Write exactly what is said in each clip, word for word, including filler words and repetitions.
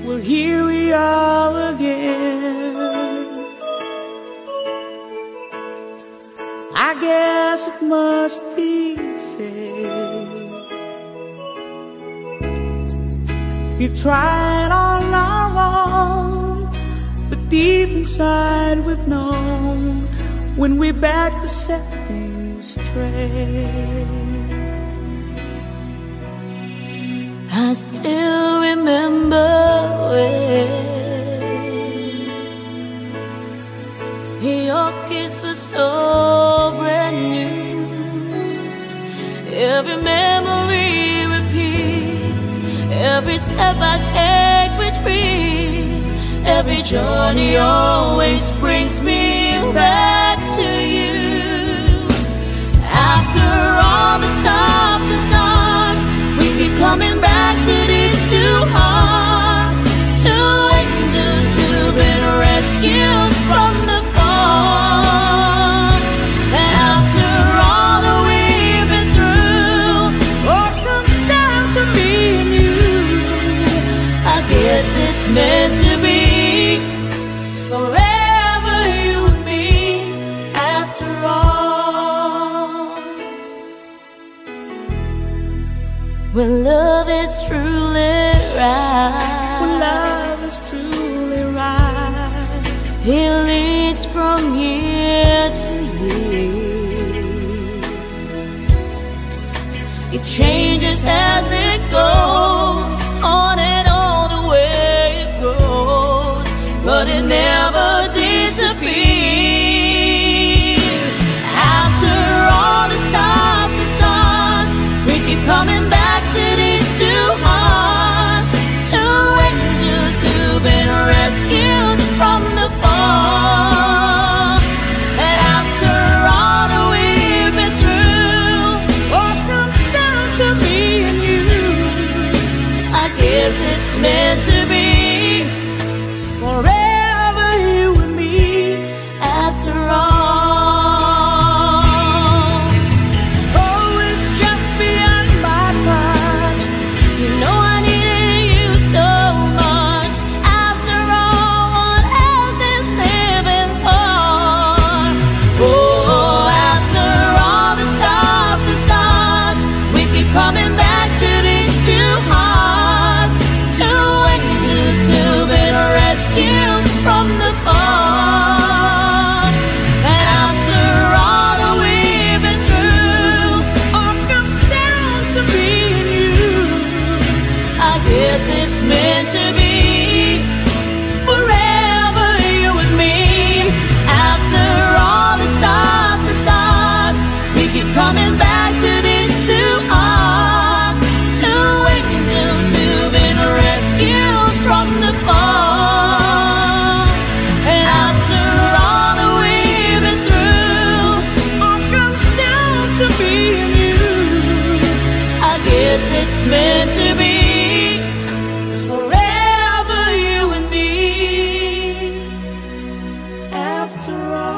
Well, here we are again. I guess it must be fate. We've tried all our own, but deep inside we've known when we're back to set things straight. I still remember when your kiss was so brand new. Every memory repeats, every step I take retreats, every journey always brings me back to you. After all the stops and starts, we keep coming back to these two hearts, two angels who've been rescued from the fall. After all that we've been through, all comes down to me and you. I guess it's meant to be forever, you and me, after all. When love is truly right, when love is truly right, it leads from year to year. It changes as it goes, on and on the way it goes, but it never disappears. After all the stops and starts, we keep coming back to these two hearts, two angels who've been rescued from the fall. And after all that we've been through, all comes down to me and you. I guess it's meant to be forever, you and me, after all. Coming back to these two hearts, two angels who've been rescued from the fall. And after all that we've been through, all comes down to me and you. I guess it's meant to be forever, you and me. After all the stops and starts, we keep coming back to these two hearts, two angels who've been rescued from the fall. And after all that we've been through, all comes down to me and you. I guess it's meant to be forever, you and me, after all.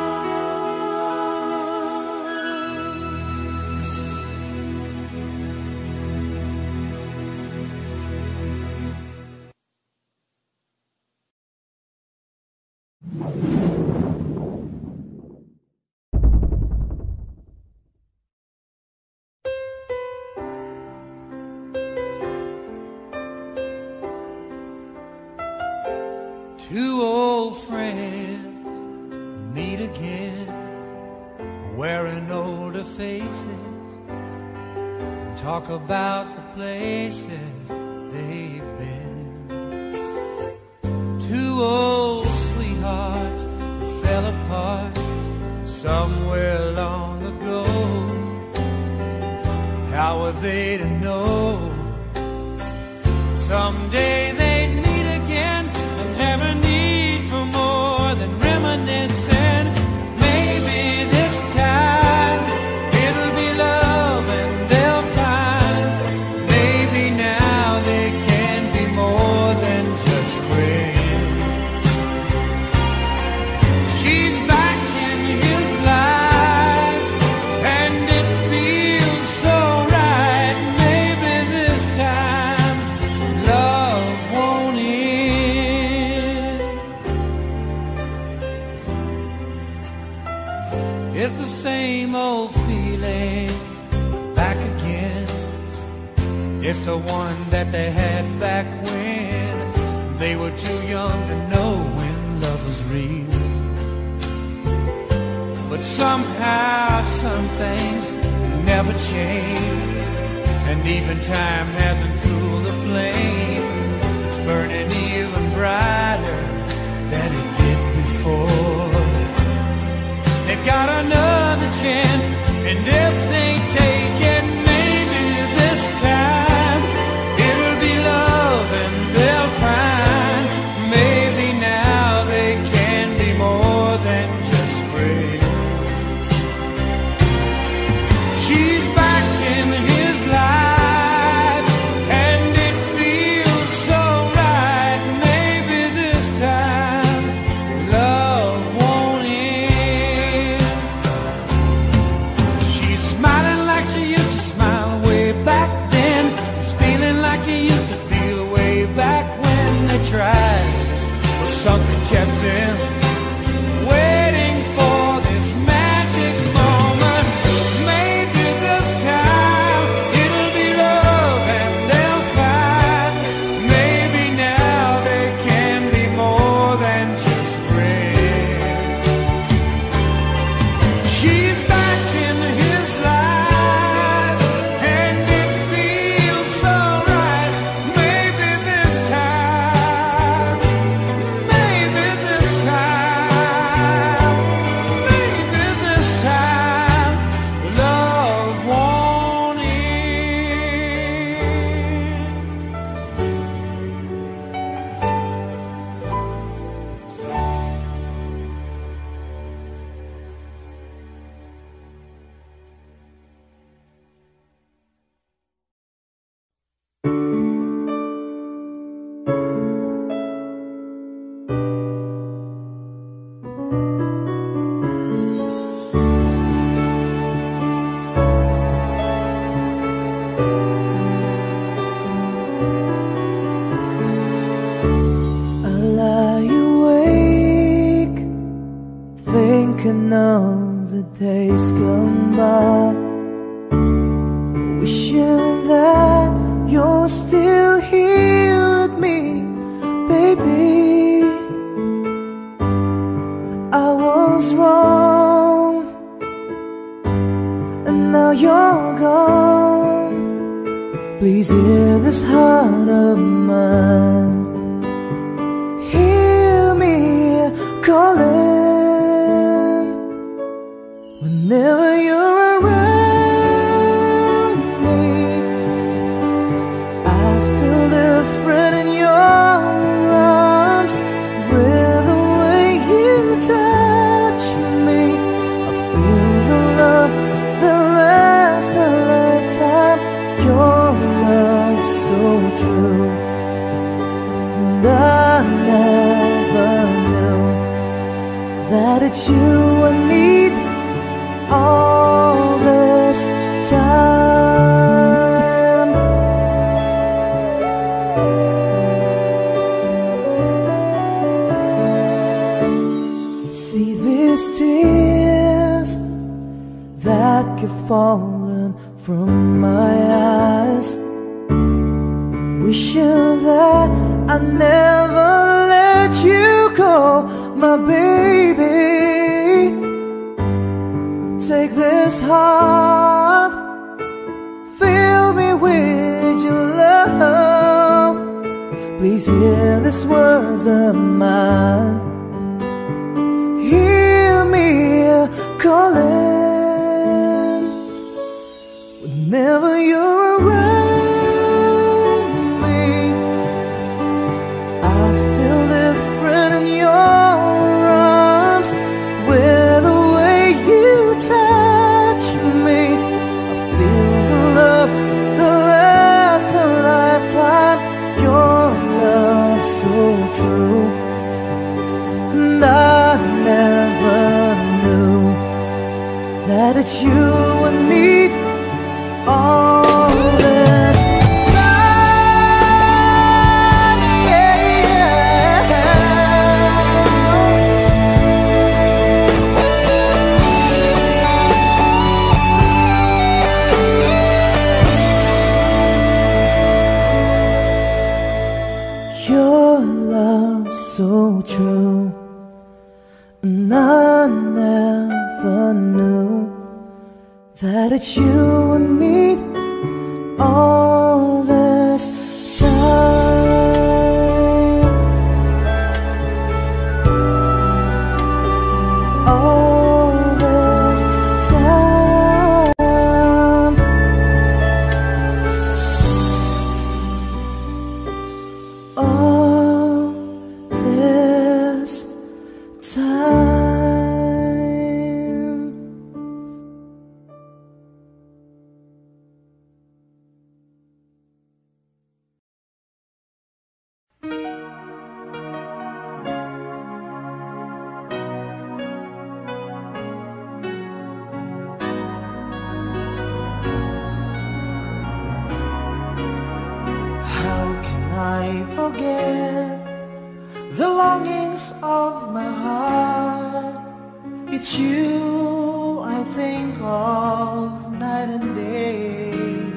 Two old friends meet again, wearing older faces, and talk about the places they've been. Two old sweethearts that fell apart somewhere long ago. How were they to know someday they'd meet again and have a need for more than reminiscing? Maybe this time it'll be love and they'll find maybe now they can be more than just friends. She's back in his life and it feels so right. Maybe this time love one that they had back when they were too young to know when love was real. But somehow some things never change, and even time hasn't cooled the flame. It's burning even brighter than it did before. They've got another chance, and if they take it, maybe this time it'll be love and they'll find maybe now they can be more than just friends. She's back in his life and it feels so right. Maybe this time love won't end. She's smiling like she used to smile way back then. He's feeling like he used to feel way back when they tried, but something kept them waiting for this magic moment. Maybe this time it'll be love and they'll find maybe now they can be more than just friends. She's back in his life and it feels so right. Maybe this time, maybe this time, maybe this time love won't end. I lie awake, thinking of the days gone by, wishing that you're still here with me, baby. I was wrong, and now you're gone. Please hear this heart of mine. Hear me calling whenever you're around me. I feel different in your arms, with the way you touch me. I feel the love that lasts a lifetime. Your love so true, and I never knew that it's you I need all this time. See these tears that keep falling from my eyes, wishing that I never let you go, my baby. Take this heart, fill me with your love. Please hear these words of mine. Hear me calling whenever you're around me. I feel different in your arms, with the way you touch me. I feel the love that lasts a lifetime. Your love so true, and I never knew that it's you I need all this time, yeah, yeah. so true, and I never knew that it's you and me all this time, all this time, all this time. How can I forget the longings of my heart? It's you I think of night and day.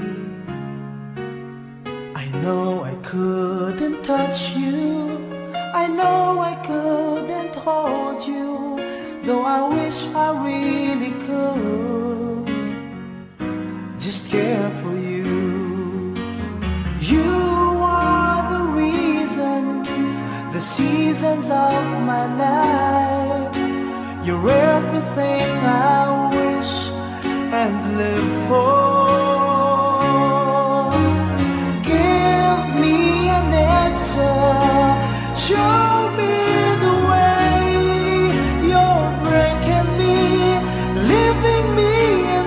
I know I couldn't touch you, I know I couldn't hold you, though I wish I really could just care for you. You are the reason, the seasons of my life. You're everything I wish and live for. Give me an answer, show me the way. You're breaking me, leaving me in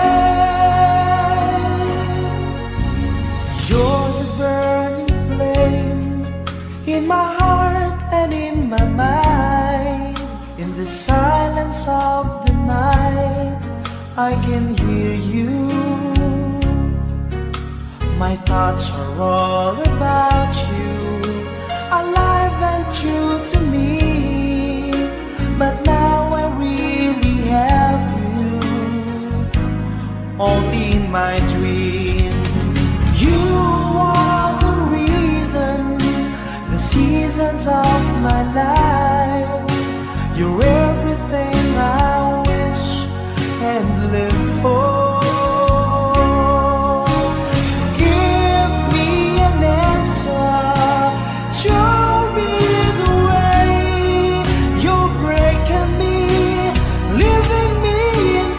pain. You're the burning flame in my heart and in my mind. In the silence of the night, I can hear you. My thoughts are all about you, alive and true to me. But now I really have you, only in my dreams. You are the reason, the seasons of my life. You're everything I wish and live for. Give me an answer, show me the way. You're breaking me, leaving me in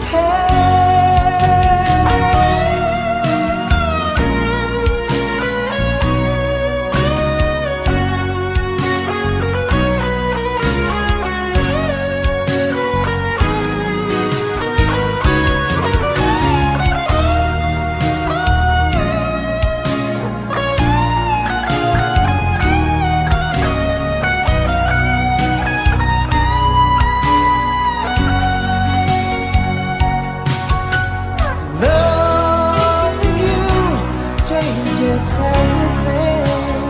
loving you changes everything.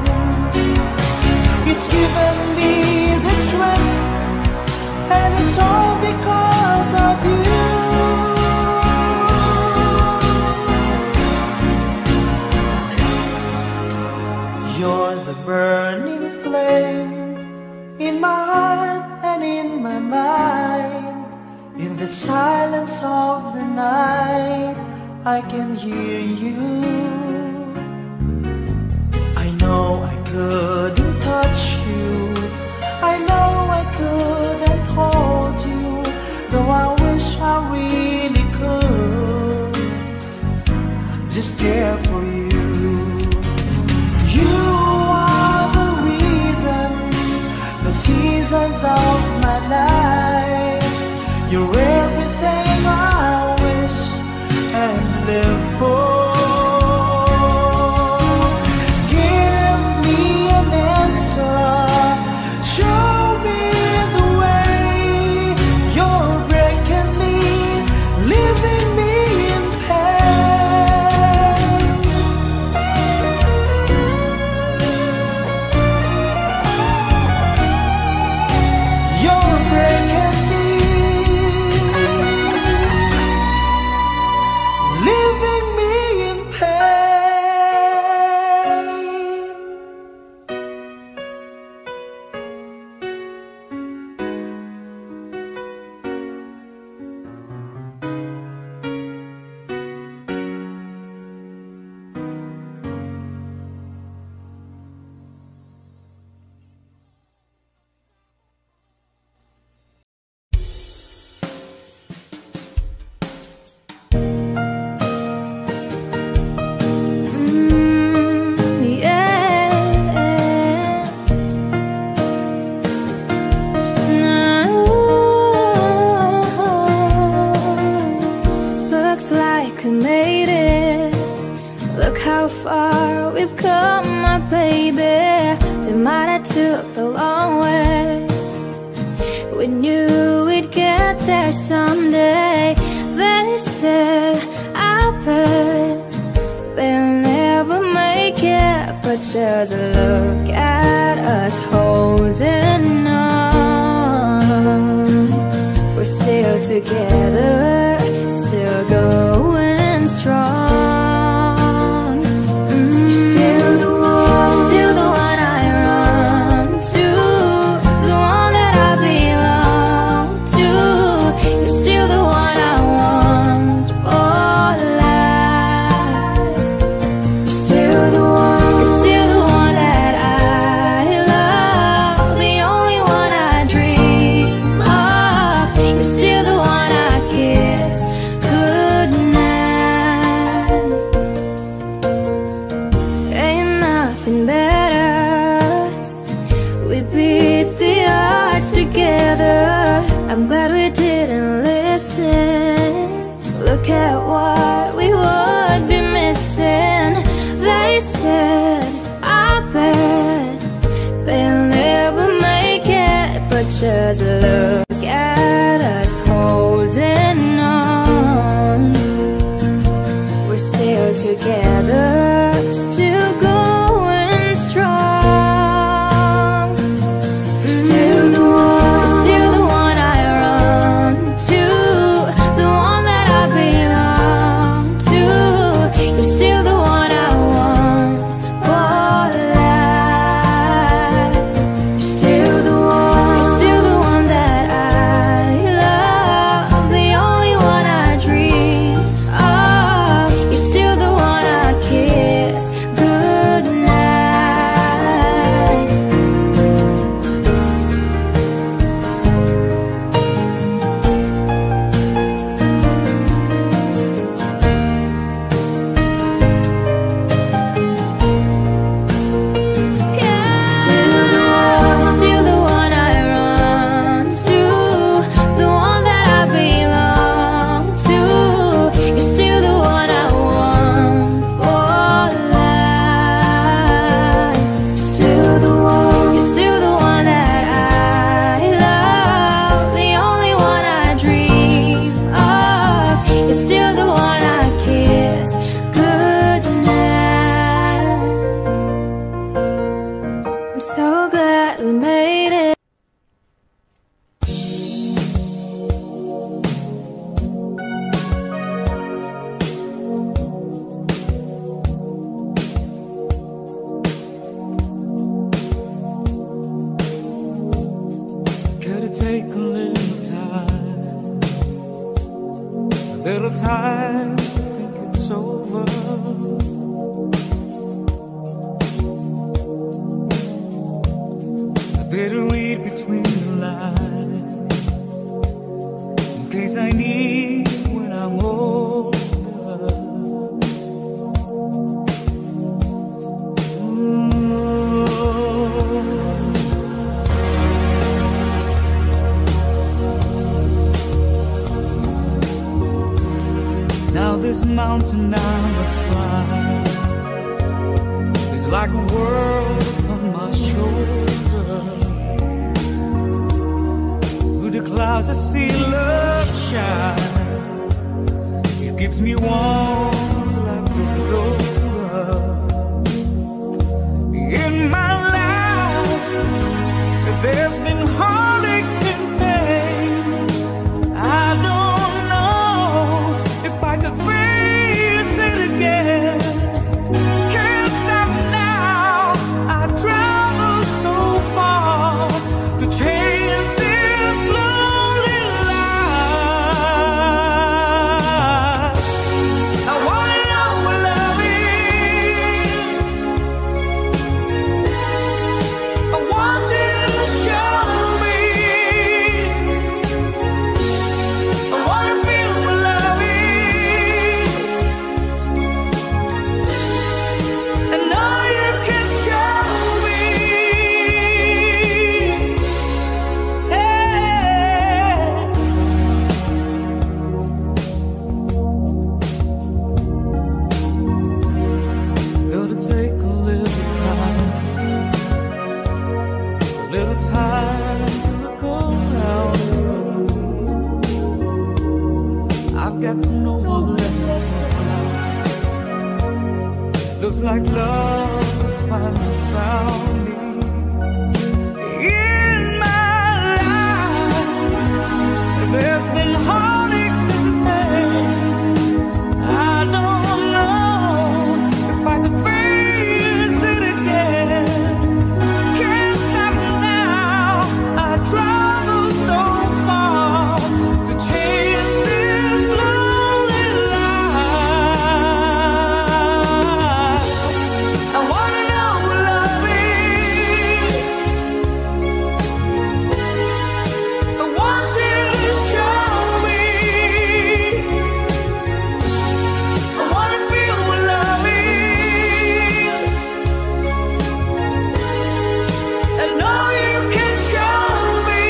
It's given me the strength, and it's all because of you. You're the burning flame in my heart and in my mind. In the silence of the night, I can hear you. I know I couldn't touch you, I know I couldn't hold you, though I wish I really could just care for you. You are the reason, the seasons of my life. You're everything I wish and live for. Give me an answer, show me the way. You're breaking me, leaving me in pain. we've come, my baby. We might have took the long way. We knew we'd get there someday. They said, I bet they'll never make it. But just look at us holding on. We're still together, still going strong. Mm. You're still the one, you're still the one I run to, the one that I belong to. You're still the one I want for life. You're still the one, you're still the one that I love, the only one I dream of. You're still the one I kiss goodnight. Ain't nothing better. We beat the odds together. I'm glad we didn't listen. Look at what we would be missing. They said, I bet they'll never make it. But just look at us holding on. We're still together, still going strong. You're still the one, you're still the one I run to, the one that I belong to. You're still the one I want for life. You're still the one, you're still the one that I love, the only one I dream of. You're still the one I kiss goodnight. Yeah. Still the one, still the one I run to, the one that I belong to. You're still the one I want for life. Still the one, you're still the one that I love, the only one I dream of. You're still the one I kiss goodnight. I'm so glad we made it. Could it take a little time, a little time to think it's over? A bitter weed between the lines, in case I need when I'm older. Now this mountain I must climb is like a world on my shoulder. Through the clouds I see love shine. It gives me warmth like it's over. In my life there's been heartache and pain. I don't know if I could face it again. Can't stop now. I travel so far to chase this lonely life. I wanna know what love is. I want you to show me. feels like love has finally found me. In my life, there's been heartache and pain. I don't know if I could face it again. Can't stop now. I traveled so far to chase this lonely life. I wanna know what love is. I want you to show me. I wanna feel what love is. I know you can show me.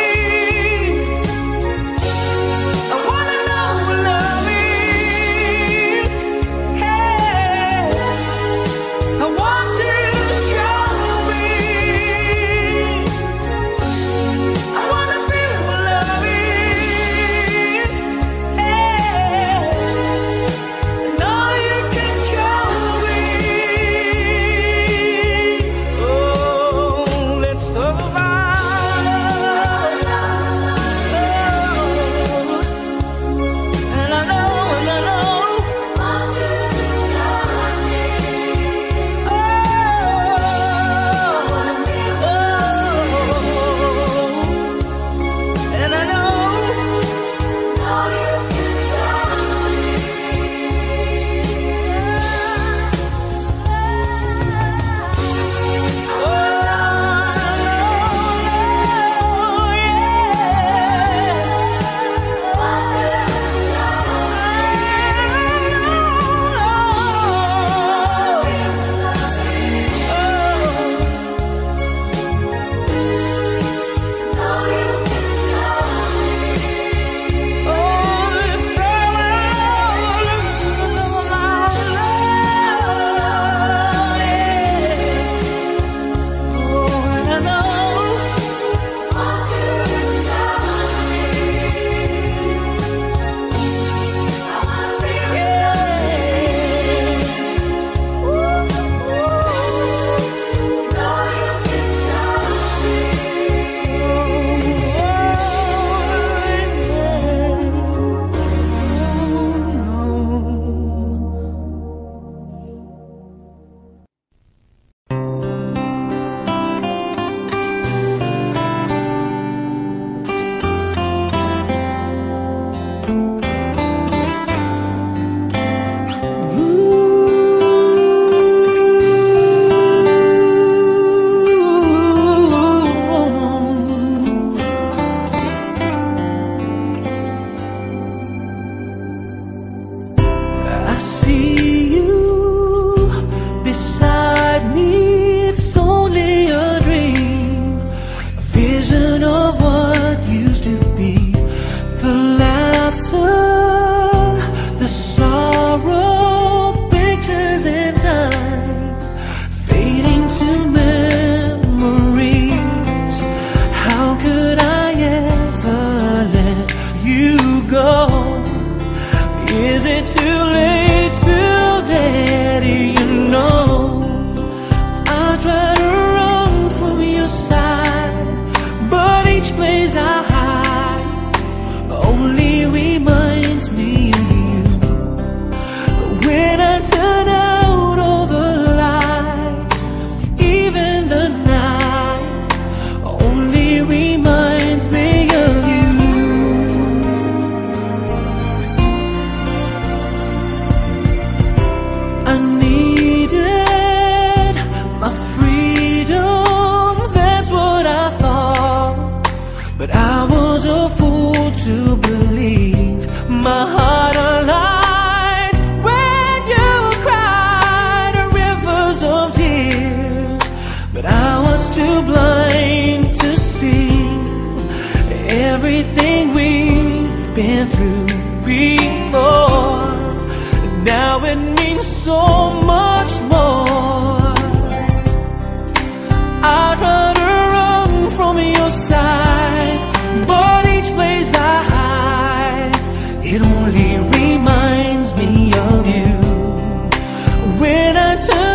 I wanna know what love is. Hey, I want you to show me. I wanna feel what love is. Hey, I know you can show me. Oh, let's talk about love. And I know, and I know. And I know. I see you beside me. It's only a dream, a vision of what used to be. The laughter, the sorrow, pictures in time, fading to memories. How could I ever let you go? Is it too late to let you know? I try to run from your side, but each place I hide only reminds me of you. When I turn out all the lights, even the night only reminds me of you. I needed my freedom, that's what I thought. But I was a fool to believe my heart aligned when you cried rivers of tears. But I was too blind to see everything we've been through before. Now it means so much more. I try to run from your side, but each place I hide, it only reminds me of you. When I turn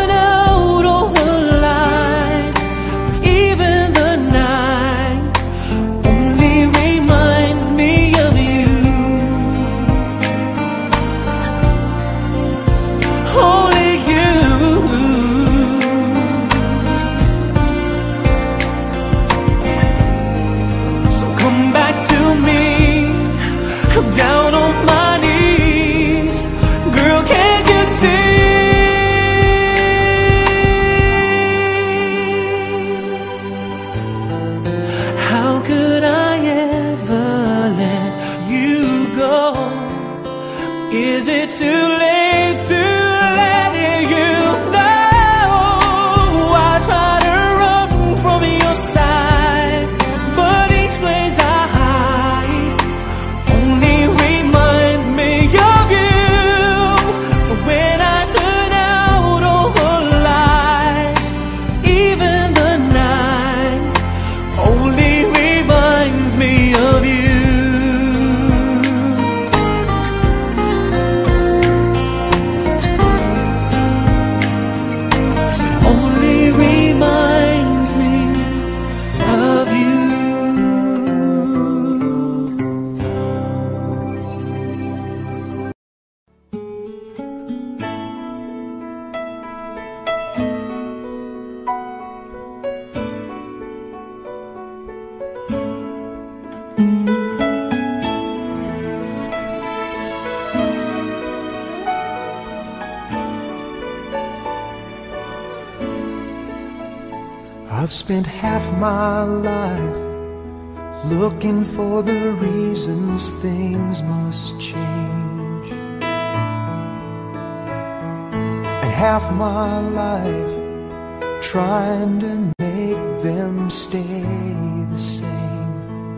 I've spent half my life looking for the reasons things must change, and half my life trying to make them stay the same.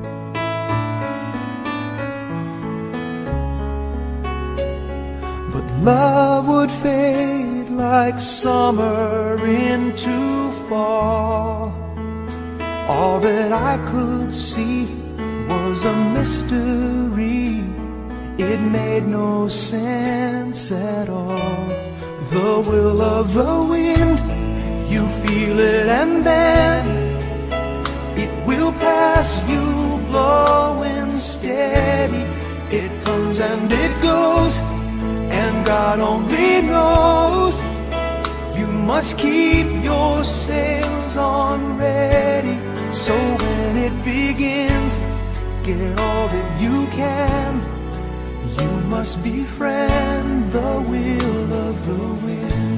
But love would fade like summer into fall. All that I could see was a mystery. It made no sense at all. The will of the wind, you feel it and then it will pass you, blowing steady. It comes and it goes, and God only knows. You must keep your sails on ready, so when it begins, get all that you can. You must befriend the will of the wind.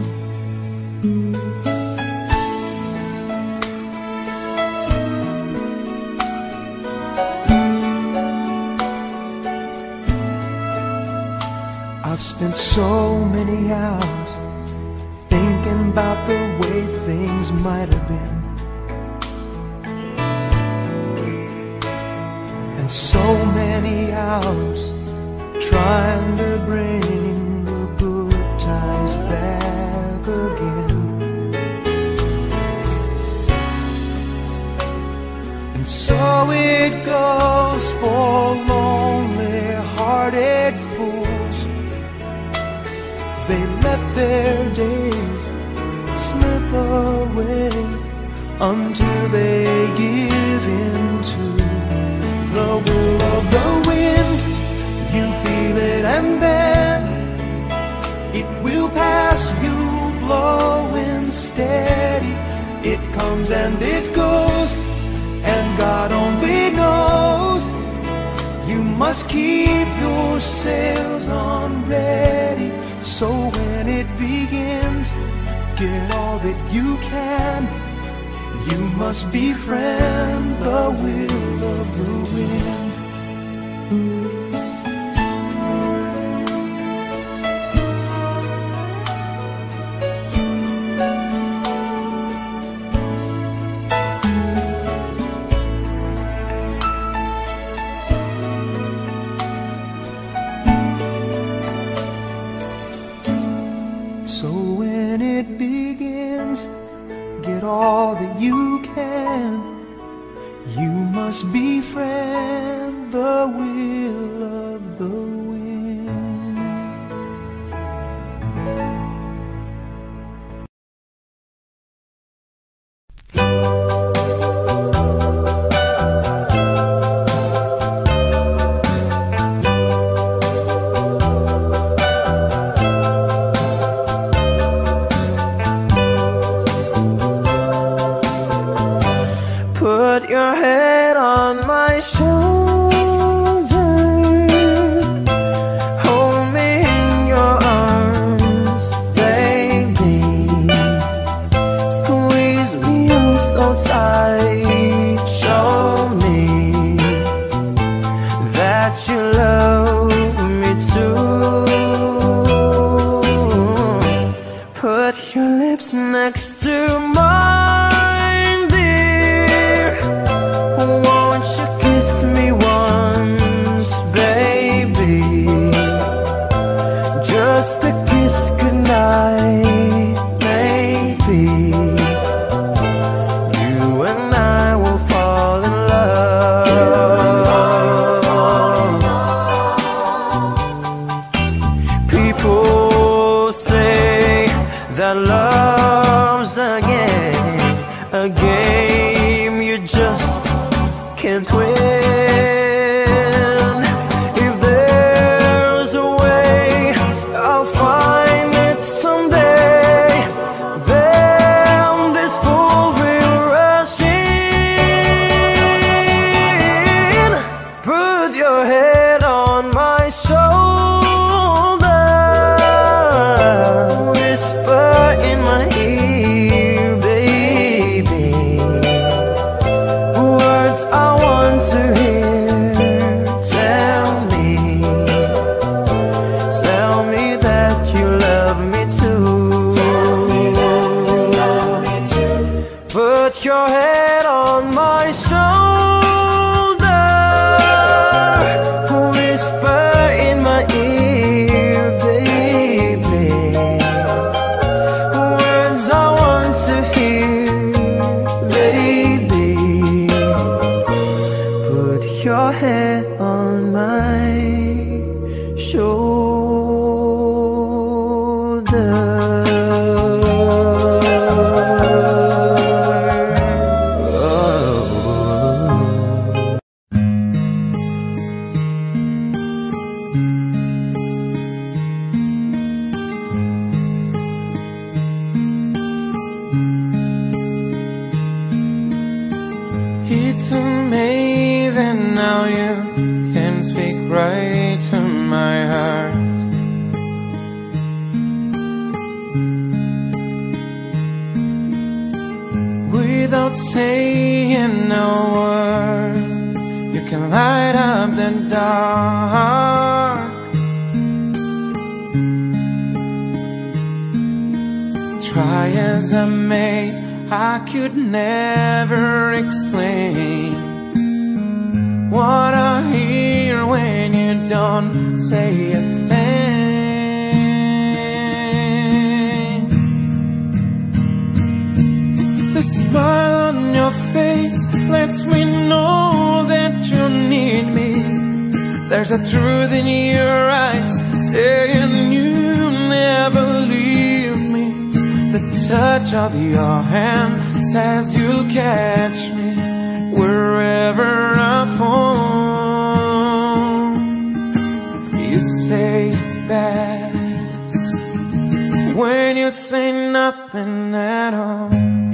I've spent so many hours thinking about the way things might have been, and so many hours trying to bring the good times back again. And so it goes for lonely-hearted fools. They let their days slip away until they give in to the will of the wind. You feel it and then it will pass you, blowing steady. It comes and it goes, and God only knows. You must keep your sails on ready, so when it begins, get all that you can. You must befriend the will of the wind. So when it begins, get all that you can. You must befriend the will of the wind. Put your head on my shoulder, hold me in your arms, baby. Squeeze me oh so tight, show me that you love me too. Put your lips next to mine, dear. Won't you kiss me once, baby? Just a kiss goodnight, maybe. You and I will fall in love. People say that love's a game, a game you just can't win. If there's a way, I'll find it someday. Then this fool will rush in. Put your head on my shoulder, whisper in my ear, baby. It's amazing how you can speak right to my heart. Without saying a word, you can light up the dark. Try as I may, I could never explain what I hear when you don't say a thing. The smile on your face lets me know that you need me. There's a truth in your eyes saying you never leave me. The touch of your hand says you'll catch me wherever I fall. You say it best when you say nothing at all.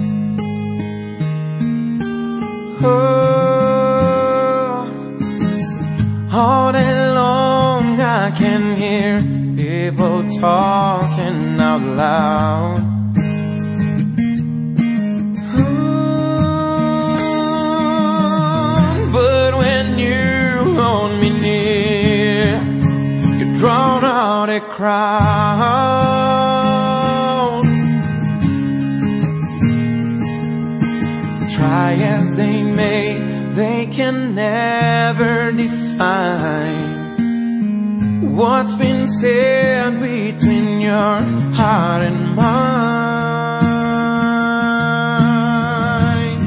Oh, all day long I can hear people talking out loud. Drown out a crowd. Try as they may, they can never define what's been said between your heart and mine.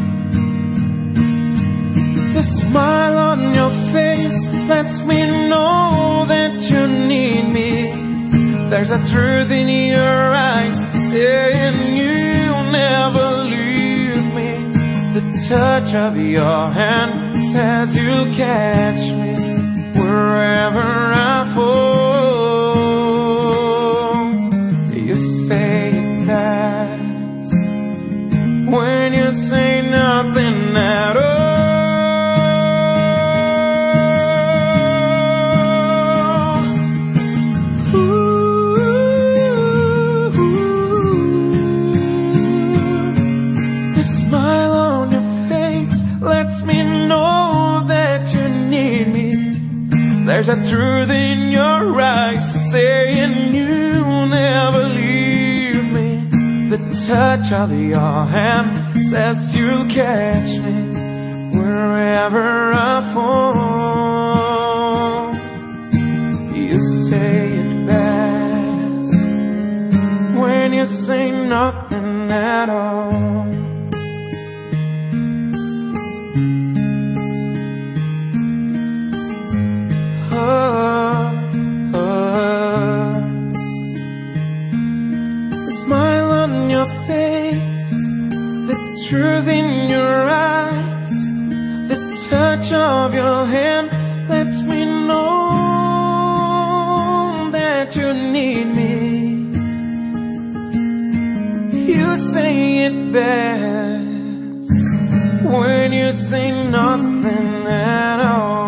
The smile on your face lets me know that you need me. There's a truth in your eyes saying you'll never leave me. The touch of your hand says you'll catch me wherever I fall. You say it best when you say nothing at all. There's a truth in your eyes saying you'll never leave me. The touch of your hand says you'll catch me wherever I fall. You say it best when you say nothing at all. Truth in your eyes, the touch of your hand lets me know that you need me. You say it best when you say nothing at all.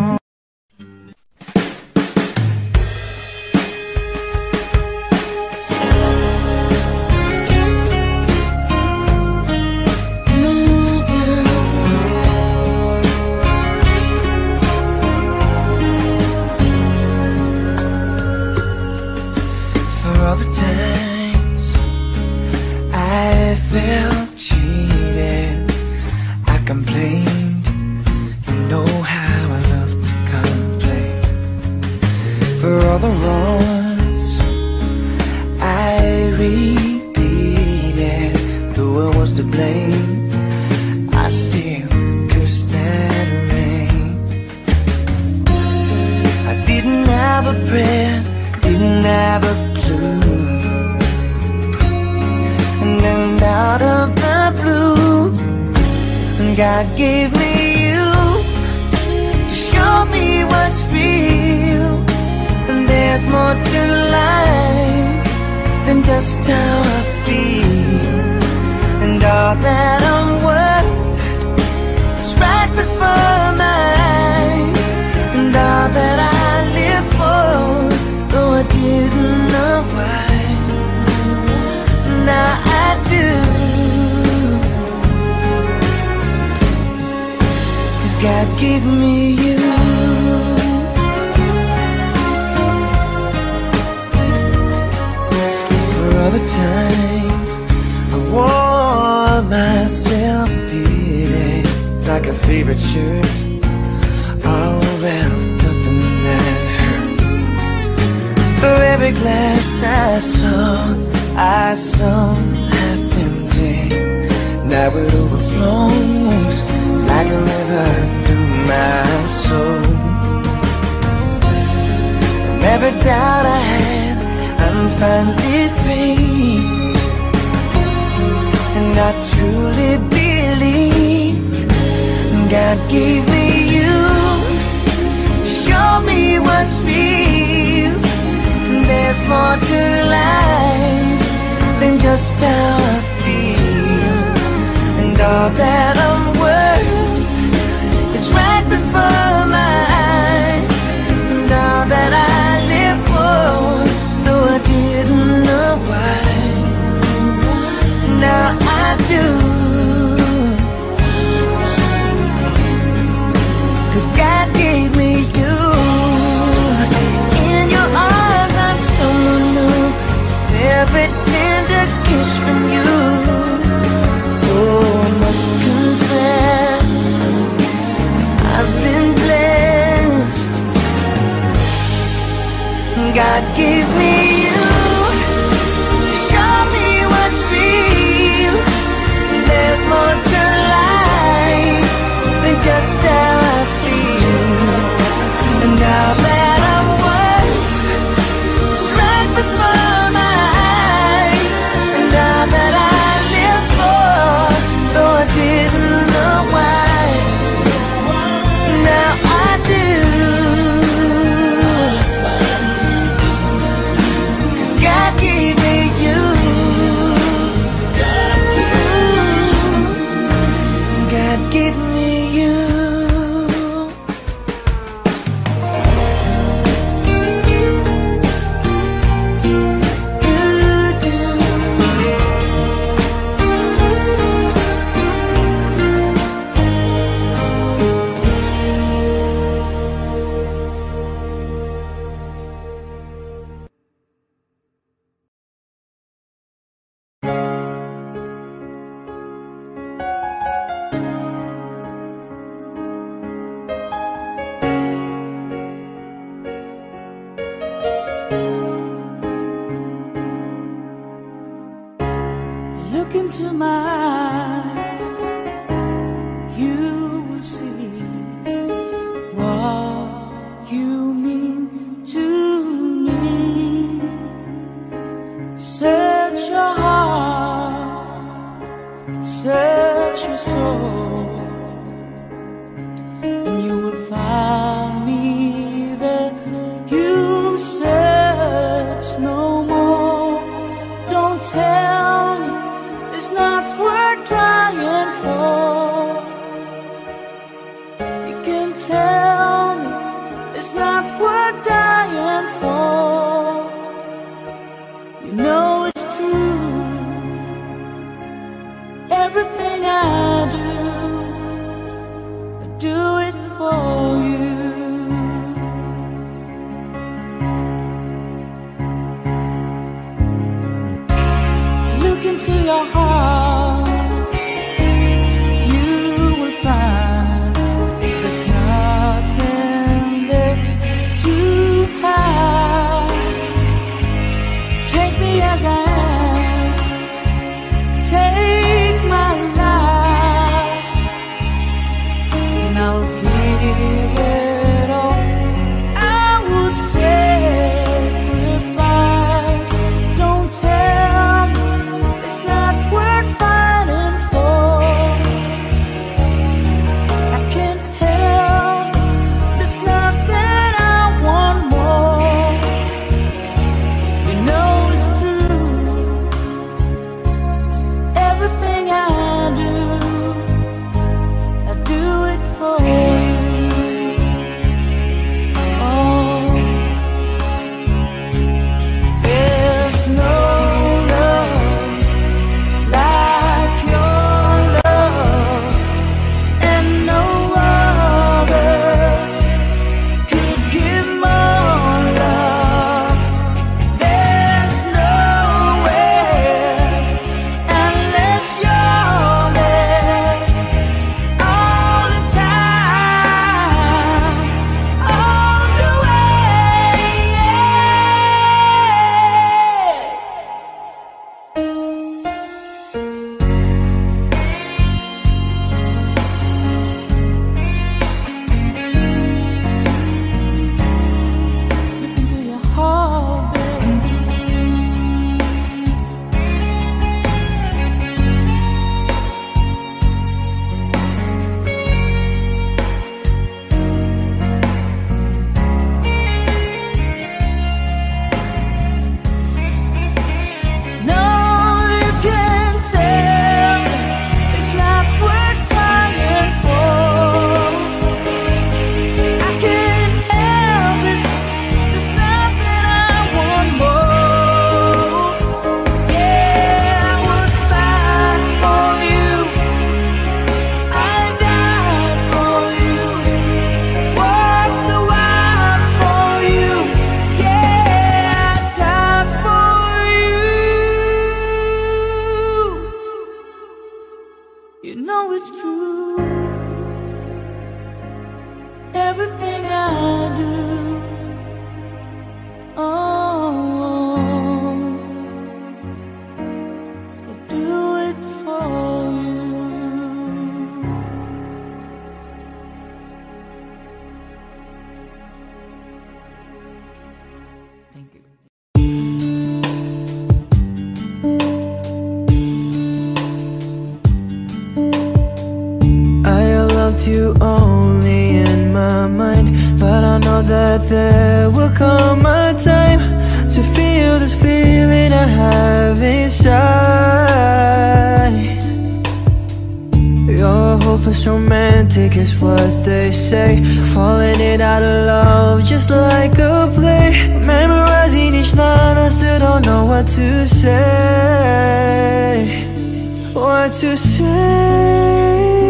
Felt cheated, I complained. You know how I love to complain. For all the wrongs I repeated, though I was to blame, I still cursed that rain. I didn't have a prayer, didn't have a clue. And out of the blue, God gave me you to show me what's real. And there's more to life than just how I feel. And all that I'm worth is right God gave me you. For all the times I wore myself beating like a favorite shirt, all wrapped up in that hurt. For every glass I saw, I saw half empty. Now it overflows like a river through my soul. From every doubt I had, I'm finally free. And I truly believe God gave me you to show me what's real. And there's more to life than just how I feel. And all that I'm worth is right before my eyes. And all that I live for, though I didn't know why, now I do. 'Cause God gave me you. In your arms I'm someone new, with every tender kiss from you. Oh, I must confess, I've been blessed. God gave me you to show me what's real. There's more to life than just how I feel. And now that I'm worth is right before my eyes. And now that I live for, though I didn't know why, now I do. 'Cause God gave me you. God gave me you. Look into my eyes, you will see what you mean to me. Search your heart, search your soul, and you will find me there. You search no more. Don't tell me it's not worth trying for. You can tell me it's not worth dying for. You know it's true. Everything I do You know it's true. Everything I do, oh, I do it for you. Thank you. I loved you only in my mind, but I know that there will come a time to feel this feeling I have inside. You're hopeless romantic is what they say, falling it out of love just like a play. Memorizing each line, I still don't know what to say. What to say.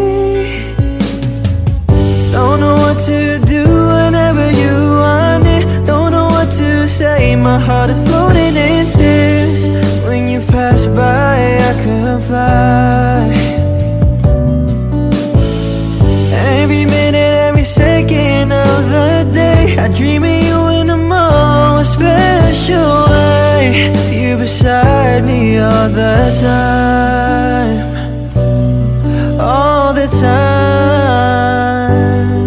Don't know what to do whenever you want it. Don't know what to say, my heart is floating in tears. When you pass by, I could fly. Every minute, every second of the day, I dream of you in a more special way. You beside me all the time, all the time.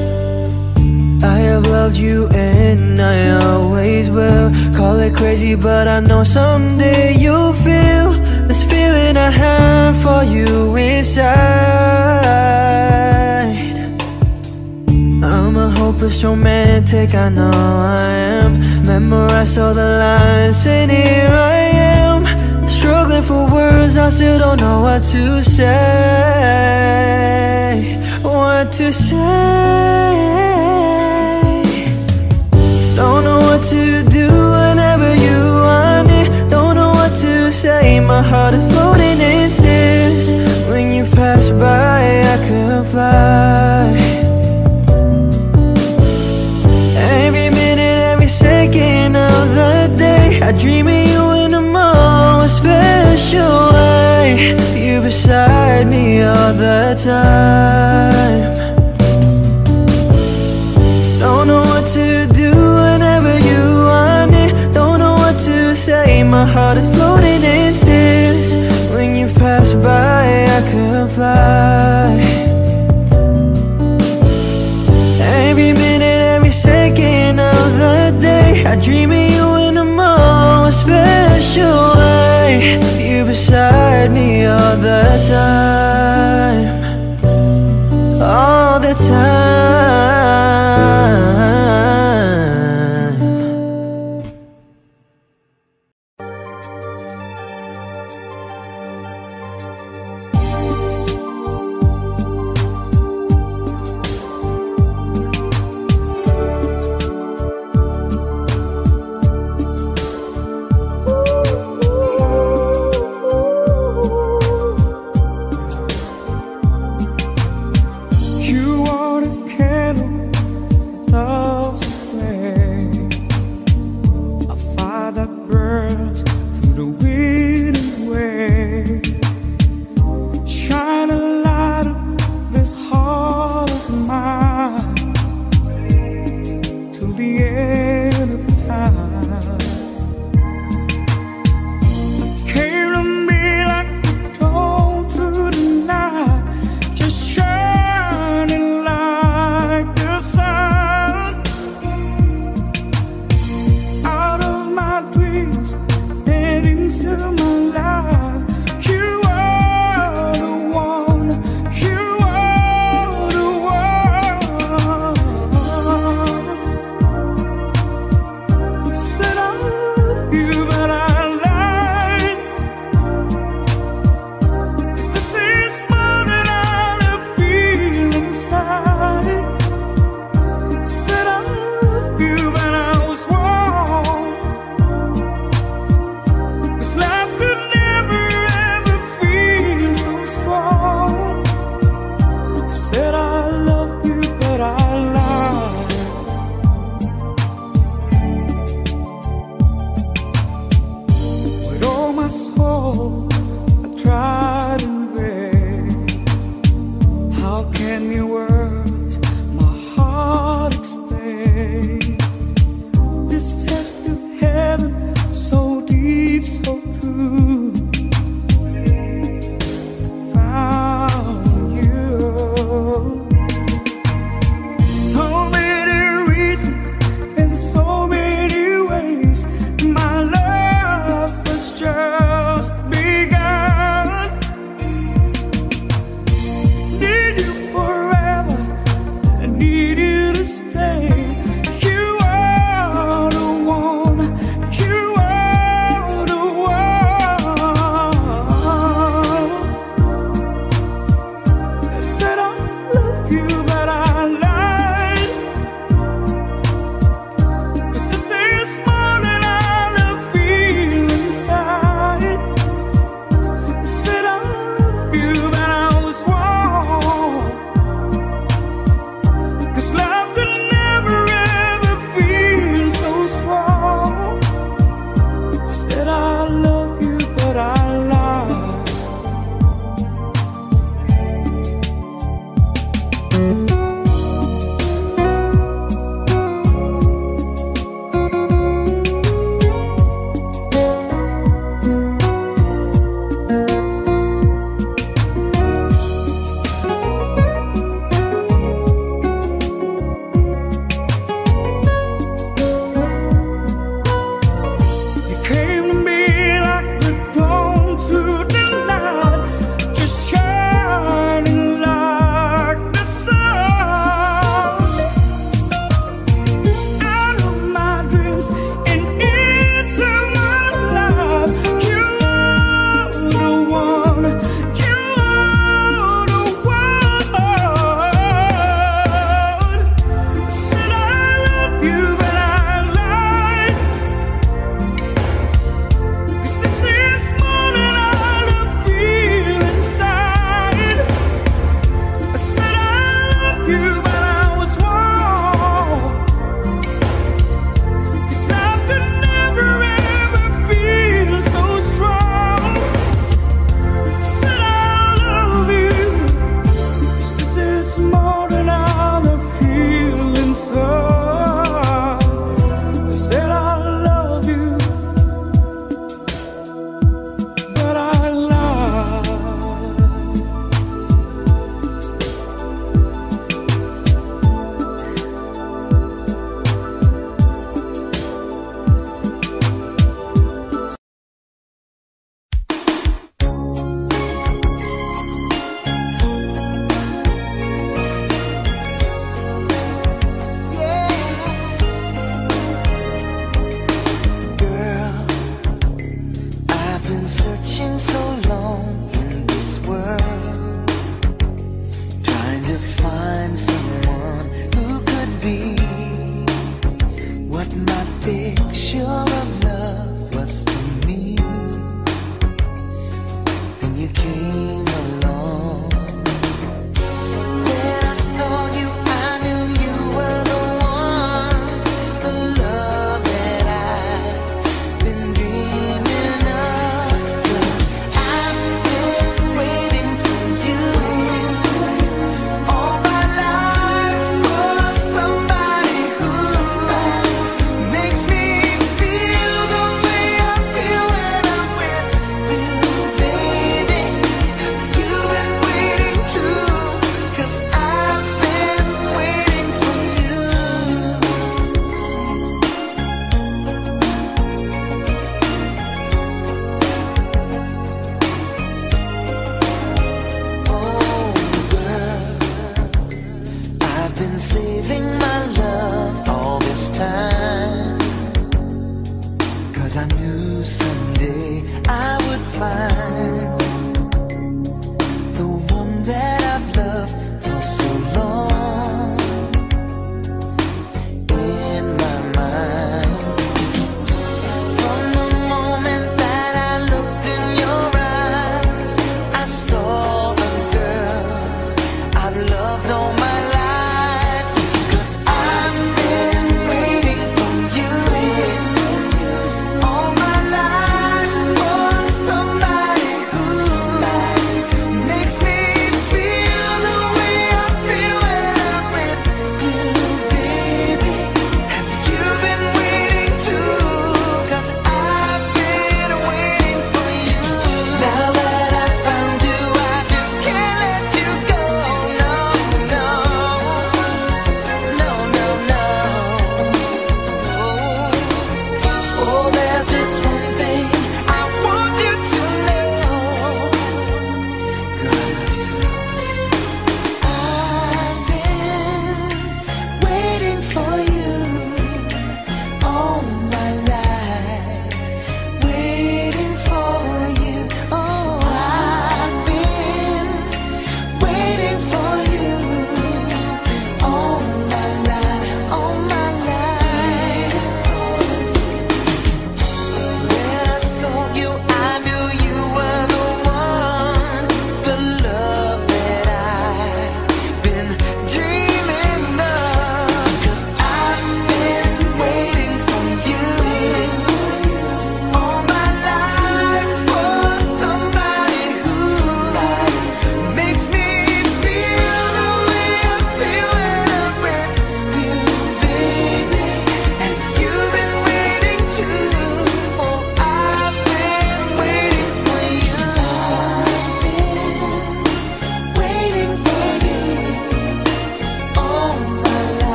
I have loved you and I always will. Call it crazy, but I know someday you'll feel this feeling I have for you inside. I'm a hopeless romantic, I know I am. Memorize all the lines and here I am, struggling for words, I still don't know what to say. What to say. Don't know what to do whenever you want it. Don't know what to say, my heart is floating in tears. When you pass by, I could fly. Every minute, every second of the day, I dream of you in a more special way. You beside me all the time. Don't know what to do whenever you want it. Don't know what to say, my heart is floating in tears. When you pass by, I could fly. Every minute, every second of the day, I dream of you in a more special way. You beside me all the time, all the time. any words my heart explain. This test of heaven, so deep, so true, found you. So many reasons in so many ways, my love was just begun. Need you forever,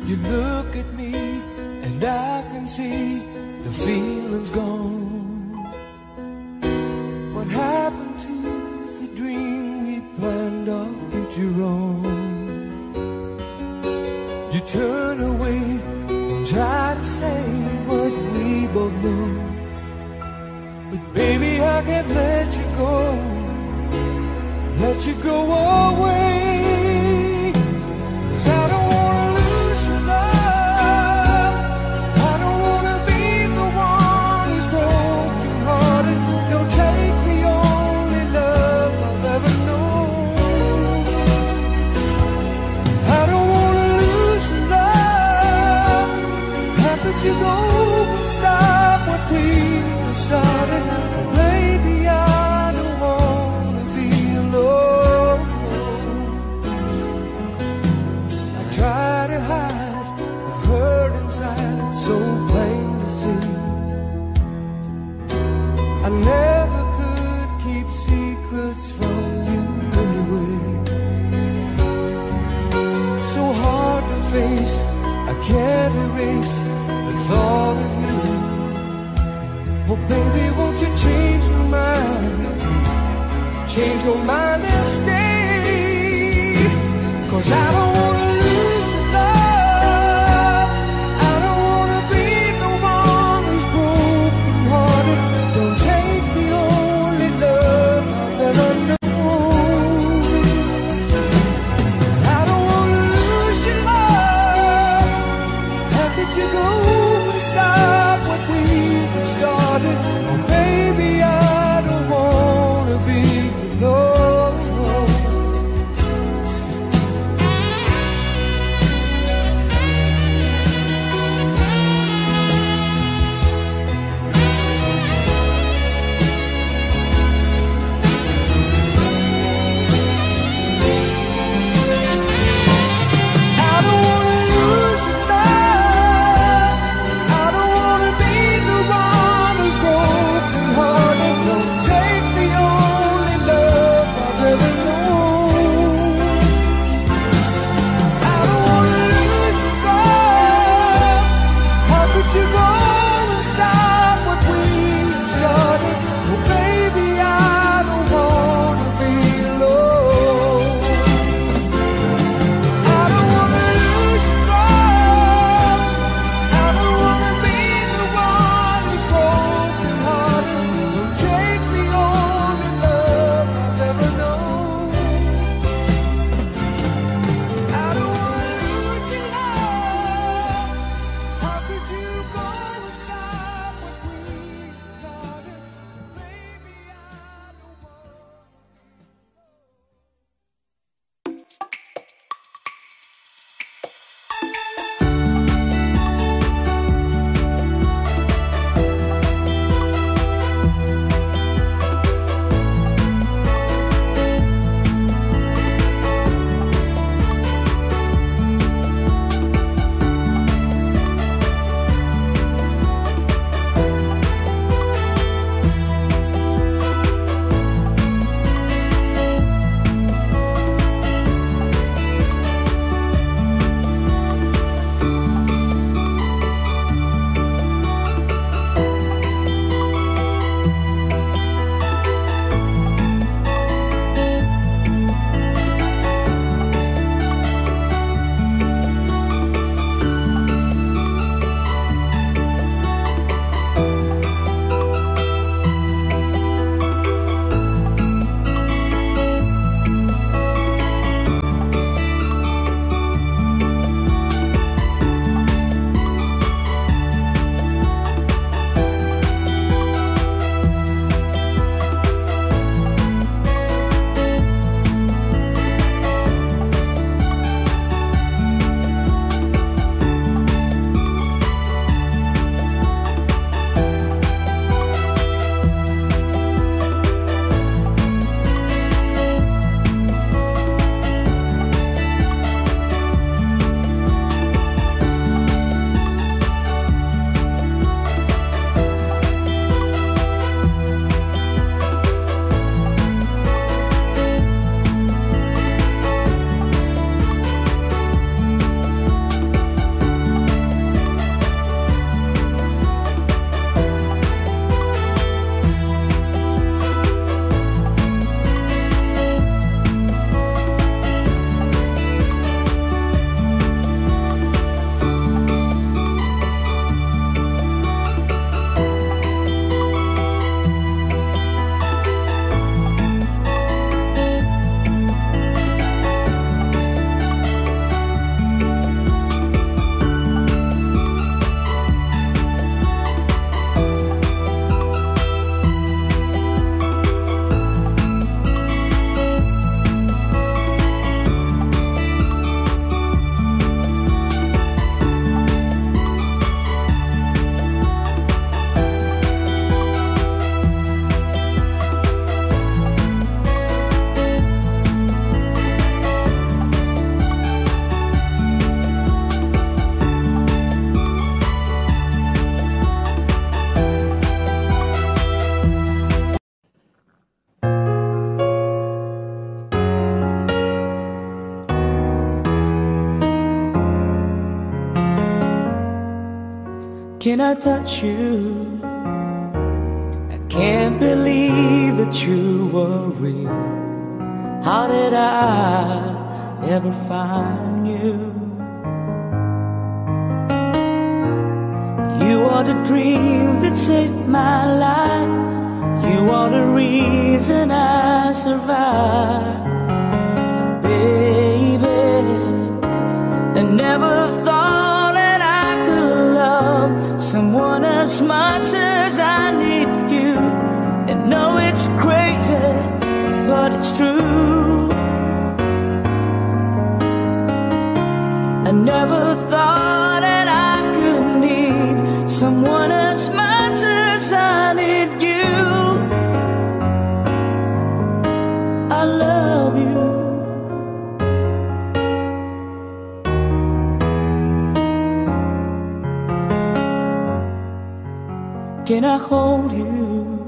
You look at me and I can see the feeling's gone. What happened to the dream we planned our future on? You turn away and try to say what we both know, but baby, I can't let you go, let you go away. 'Cause I don't wanna lose your love, I don't wanna be the one who's broken hearted. Don't take the only love I've ever known. I don't wanna lose your love. How could you go and stop what we started? Baby, I don't wanna be alone. I try to hide the hurt inside, so plain to see. I never could keep secrets from you anyway. So hard to face, I can't erase the thought of you. Oh baby, won't you change your mind? Change your mind and stay. 'Cause I don't wanna lose your love, I don't wanna be the one who's broken hearted. Don't take the only love I've ever known. I don't wanna lose your love. How could you go and stop what we started? Oh baby, I don't wanna be alone. Can I touch you? I can't believe that you were real. How did I ever find you? You are the dream that saved my life. You are the reason I survive, baby. I never thought that I could love someone as much as I need you. And know it's crazy, but it's true. I never thought that I could need someone as much as I need you. I love you. Can I hold you?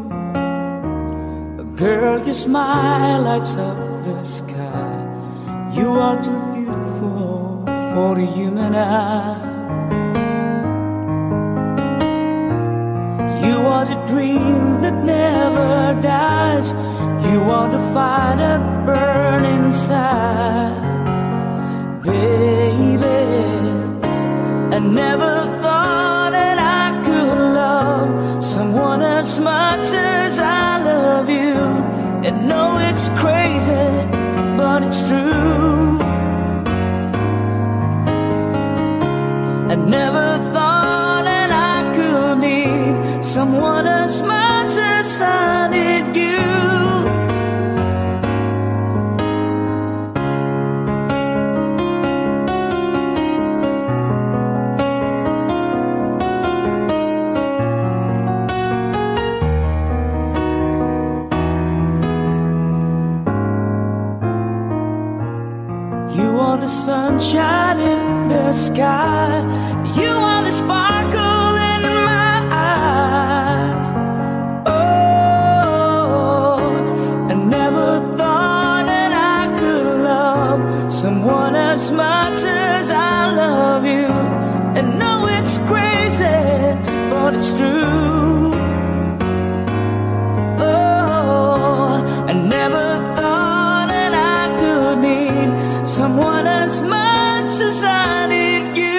Girl, your smile lights up the sky. You are too beautiful for the human eye. You are the dream that never dies. You are the fire that burns inside, baby. I never thought that I could love someone as much as I love you. And know it's crazy, but it's true. I never thought that I could need someone as much as I need you. You are the sunshine in the sky. You are the sparkle in my eyes. Oh, I never thought that I could love someone as much as I love you. And know it's crazy, but it's true. Oh, I never thought that I could need someone as much as I need you.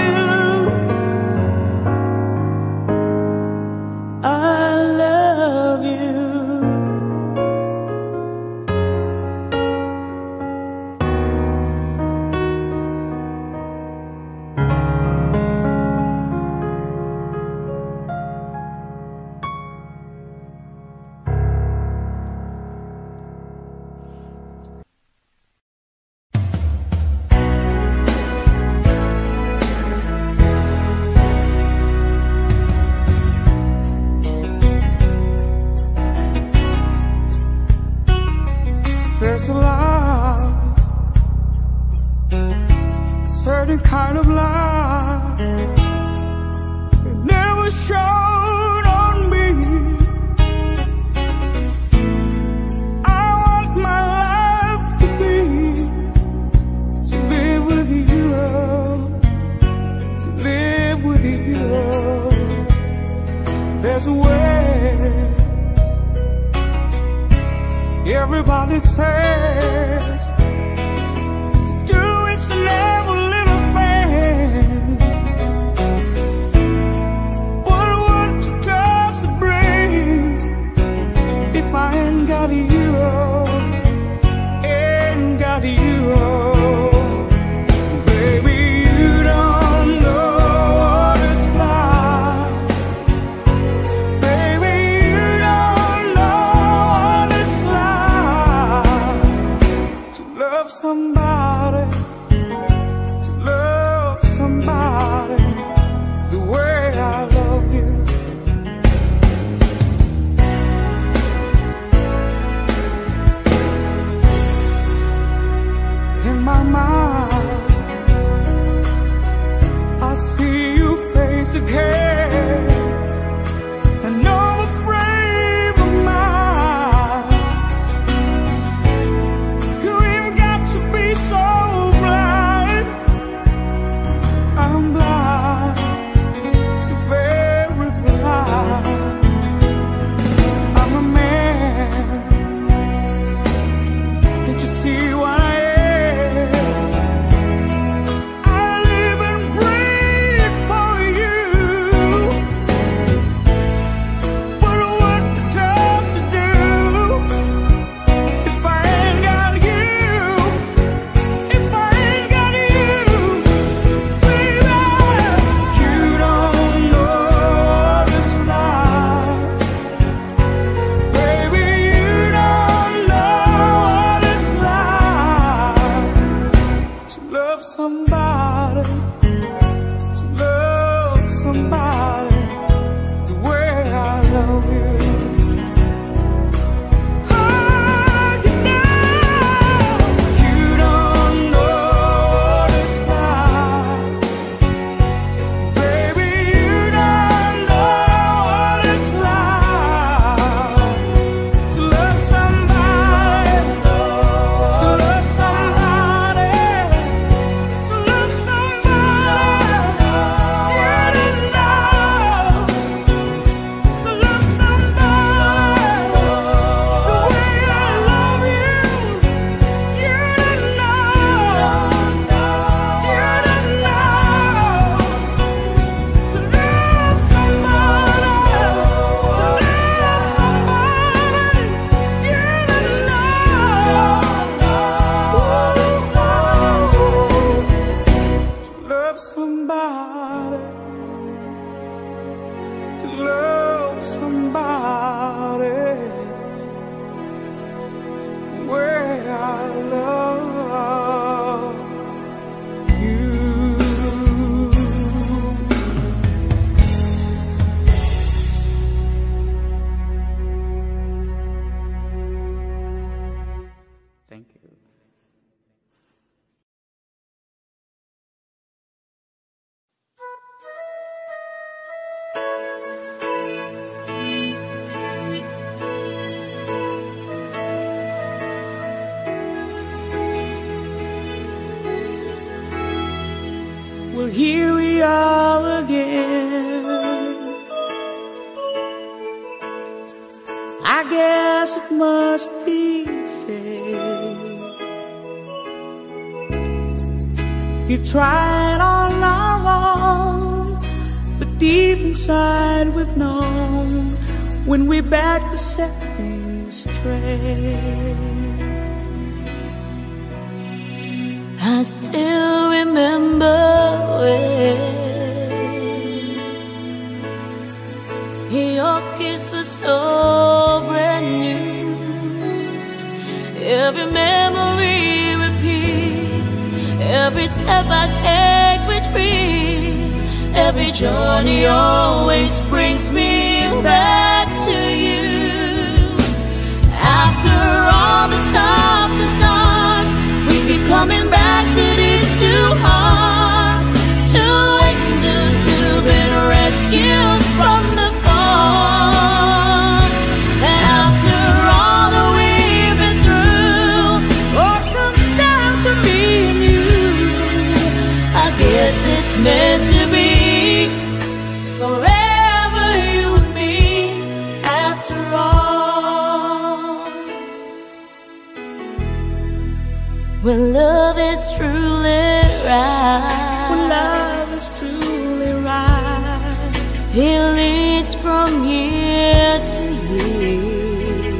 I love you. There's a love, a certain kind of love it never showed on me. I want my life to be, to live with you, to live with you. There's a way. Everybody says to do it's never a little thing, but what does it bring if I ain't got you, ain't got you? Baby, you don't know what it's like. Baby, you don't know what it's like to here we are again. I guess it must be fate. We've tried all our own, but deep inside we've known when we're back to set things straight. I still remember when your kiss was so brand new. Every memory repeats, every step I take retreats, every journey always brings me back to you. After all the stops and starts, we keep coming back to these two hearts, two angels who've been rescued from the fall. And after all that we've been through, what comes down to me and you, I guess it's meant to be forever, you and me, after all. When love is truly right, When love is truly right, it leads from year to year.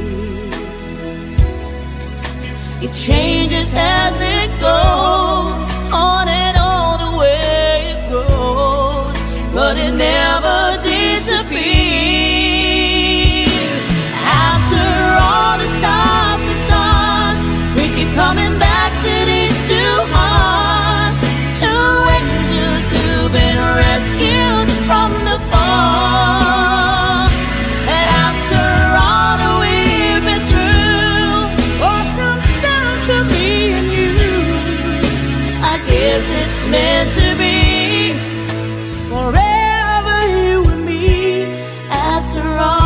It changes as it goes, on and on the way it goes, but it never disappears. After all the stops and starts, we keep coming back to these two hearts, two angels who've been rescued from the fall. And after all that we've been through, what comes down to me and you, I guess it's meant to be forever, you and me, after all.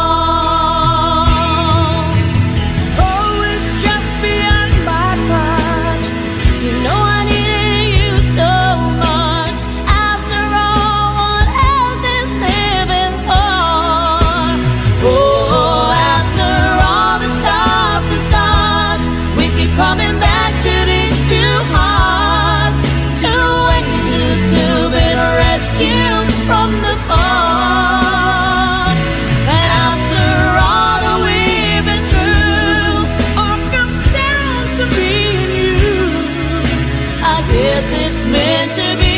oh, it's just beyond my touch. You know I needed you so much. After all, what else is living for? Oh, after all the stops and starts, we keep coming back to these two hearts, two angels who've been rescued from the fall. And after all that we've been through, All comes down to me and you, I guess it's meant to be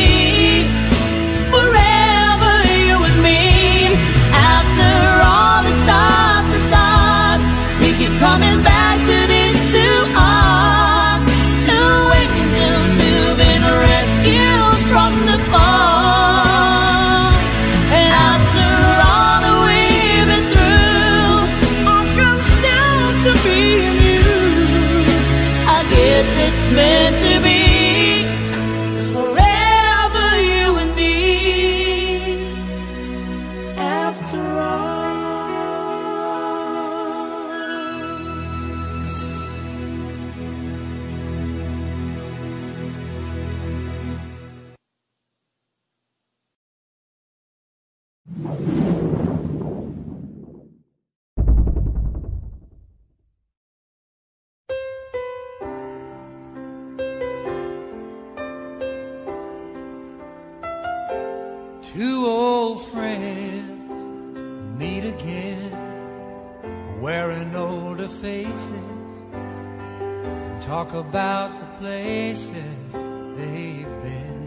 forever, you and me. After all the stops and starts, we keep coming back to these two hearts, two angels who've been rescued from the fall. And after all that we've been through, all comes down to me and you, I guess it's meant to be forever, you and me, after all. Two old friends meet again, wearing older faces, and talk about the places they've been.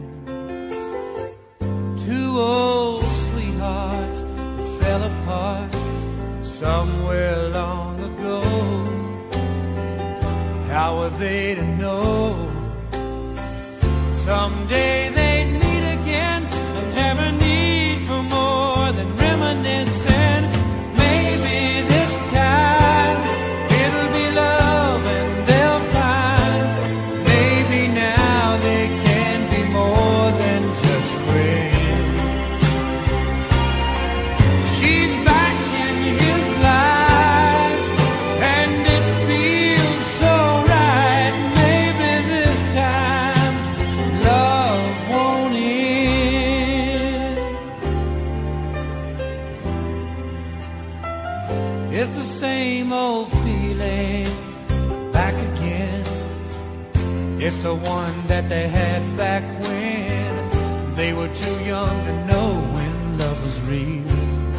Two old sweethearts that fell apart somewhere long ago. How were they to know someday they'd meet again and have a need for more than reminiscing? Maybe this time it'll be love and they'll find maybe now they can be more than just friends. She's back in his life and it feels so right. Maybe this time love won't end. It's the same old feeling back again. It's the one that they had back when they were too young to know when love was real.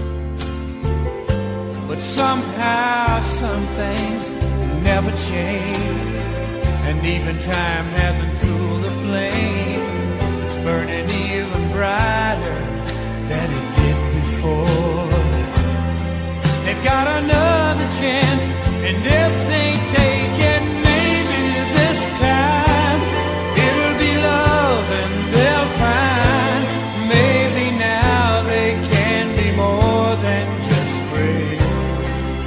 But somehow some things never change, and even time hasn't cooled the flame. It's burning even brighter than it did before. They've got another chance, and if they take it, maybe this time it'll be love and they'll find maybe now they can be more than just friends.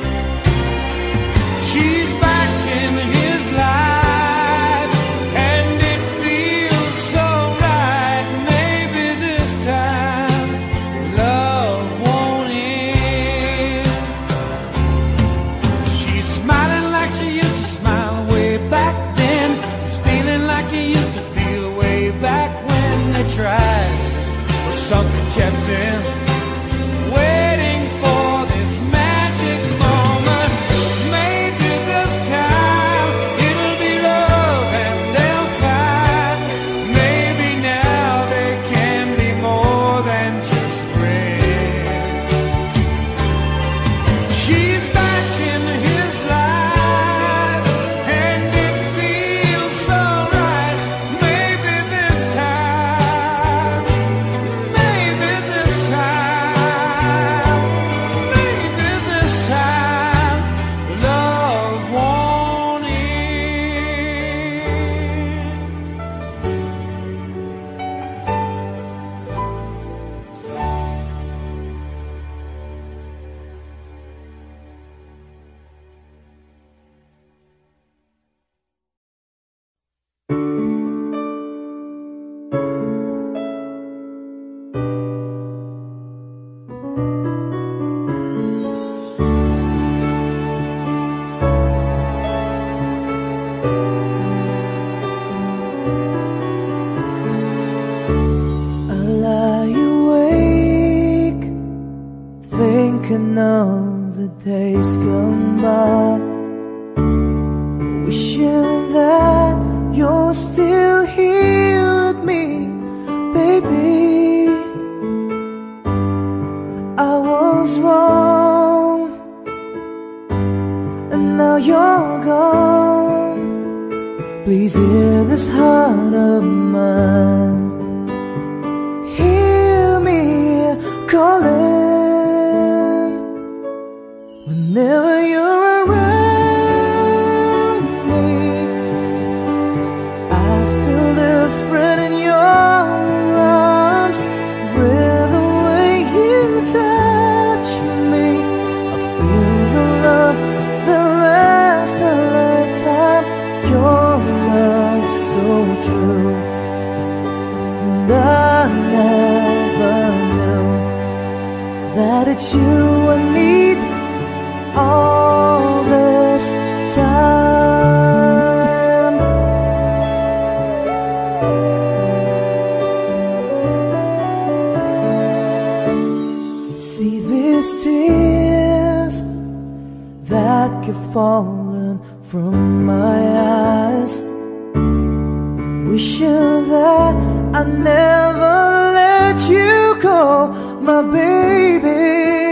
She's back in his life and it feels so right. Maybe this time love won't end. She's smiling like she used to smile way back then. He's feeling like he used to feel way back when they tried, but something kept them waiting for this magic moment. Maybe this time it'll be love and they'll find maybe now they can be more than just friends. She's back in his life and it feels so right. Maybe this time, maybe this time, maybe this time love won't end. I lie awake, thinking of the days gone by, wishing that you're still here with me, baby. I was wrong, and now you're gone. Please hear this heart of mine. Hear me calling whenever you're around me. I feel different in your arms with the way you touch me. I feel the love that lasts a lifetime. Your love so true. And I never knew that it's you I need all this time. See these tears that keep falling from my eyes, wishing that I never let you go, my baby.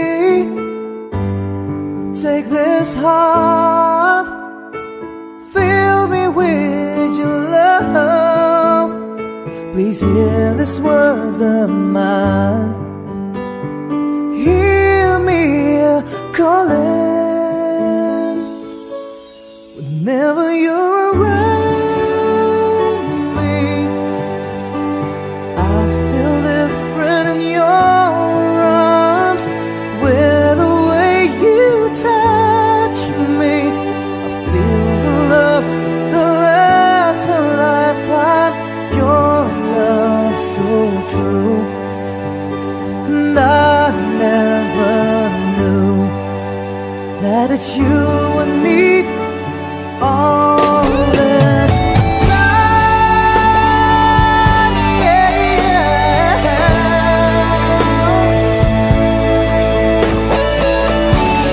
Take this heart, fill me with your love. Please hear these words of mine. Hear me calling whenever you're around me. I feel different in your arms with the way you touch me. I feel the love that lasts a lifetime. Your love so true. And I never knew that it's you I need all this time, yeah, yeah.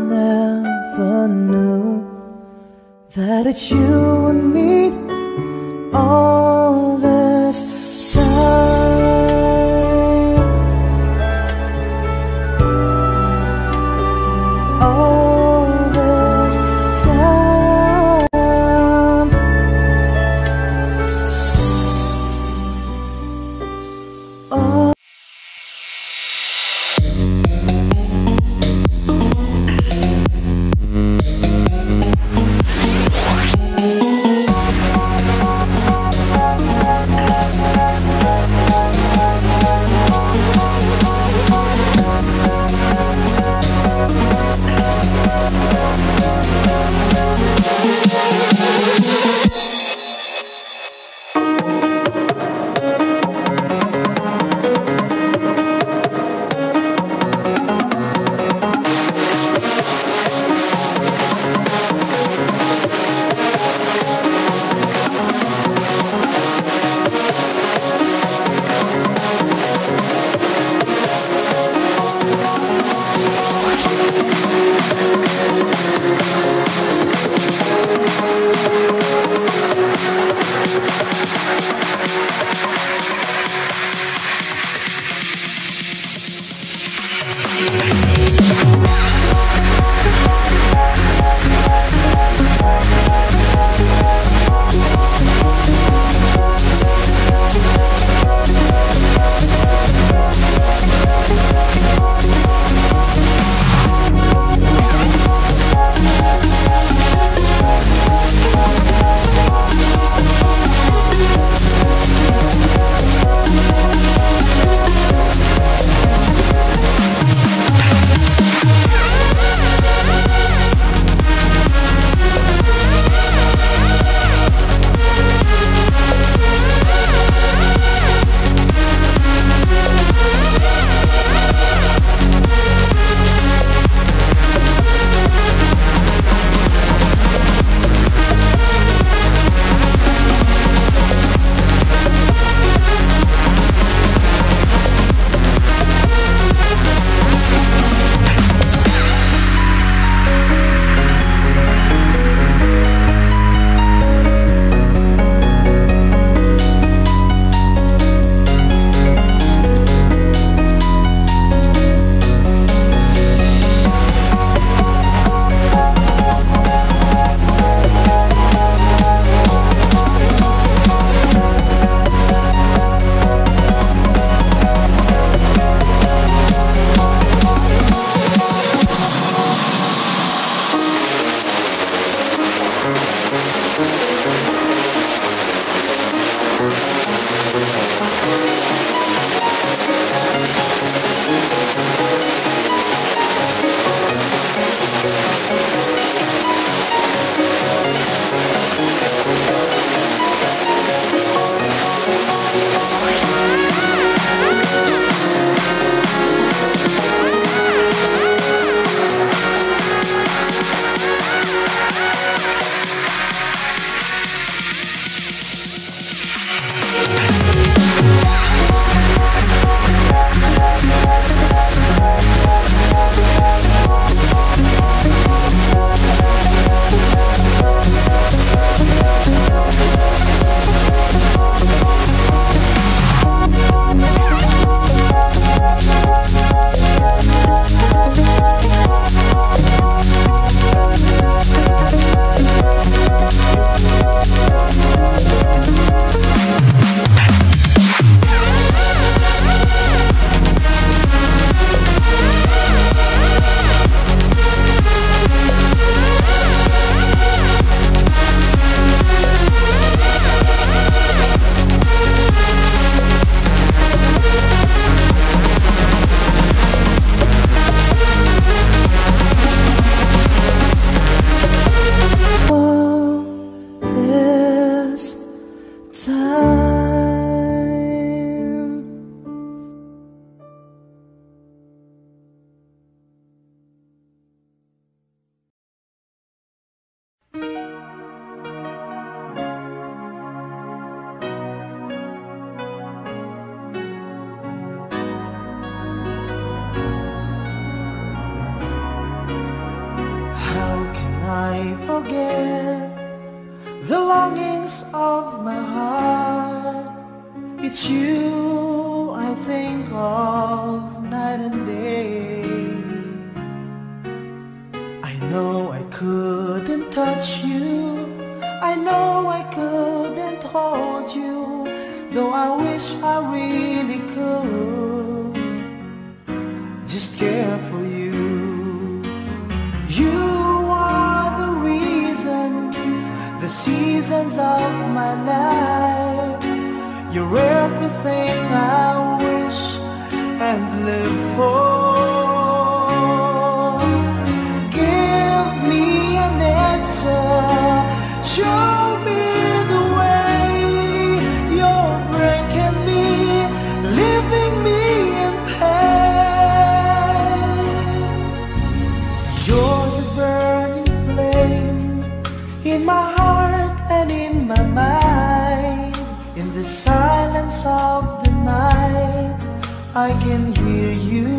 never knew that it's you I need all this time, all this time. Oh. can I forget the longings of my heart? It's you I think of night and day. I know I couldn't touch you, I know I couldn't hold you, though I wish I really could just care for you. You are the reason, the seasons of my life. You're everything I wish and live for. Give me an answer, show me the way. You're breaking me, leaving me in pain. You're the burning flame in my heart and in my mind. In the silence of the night, I can hear you.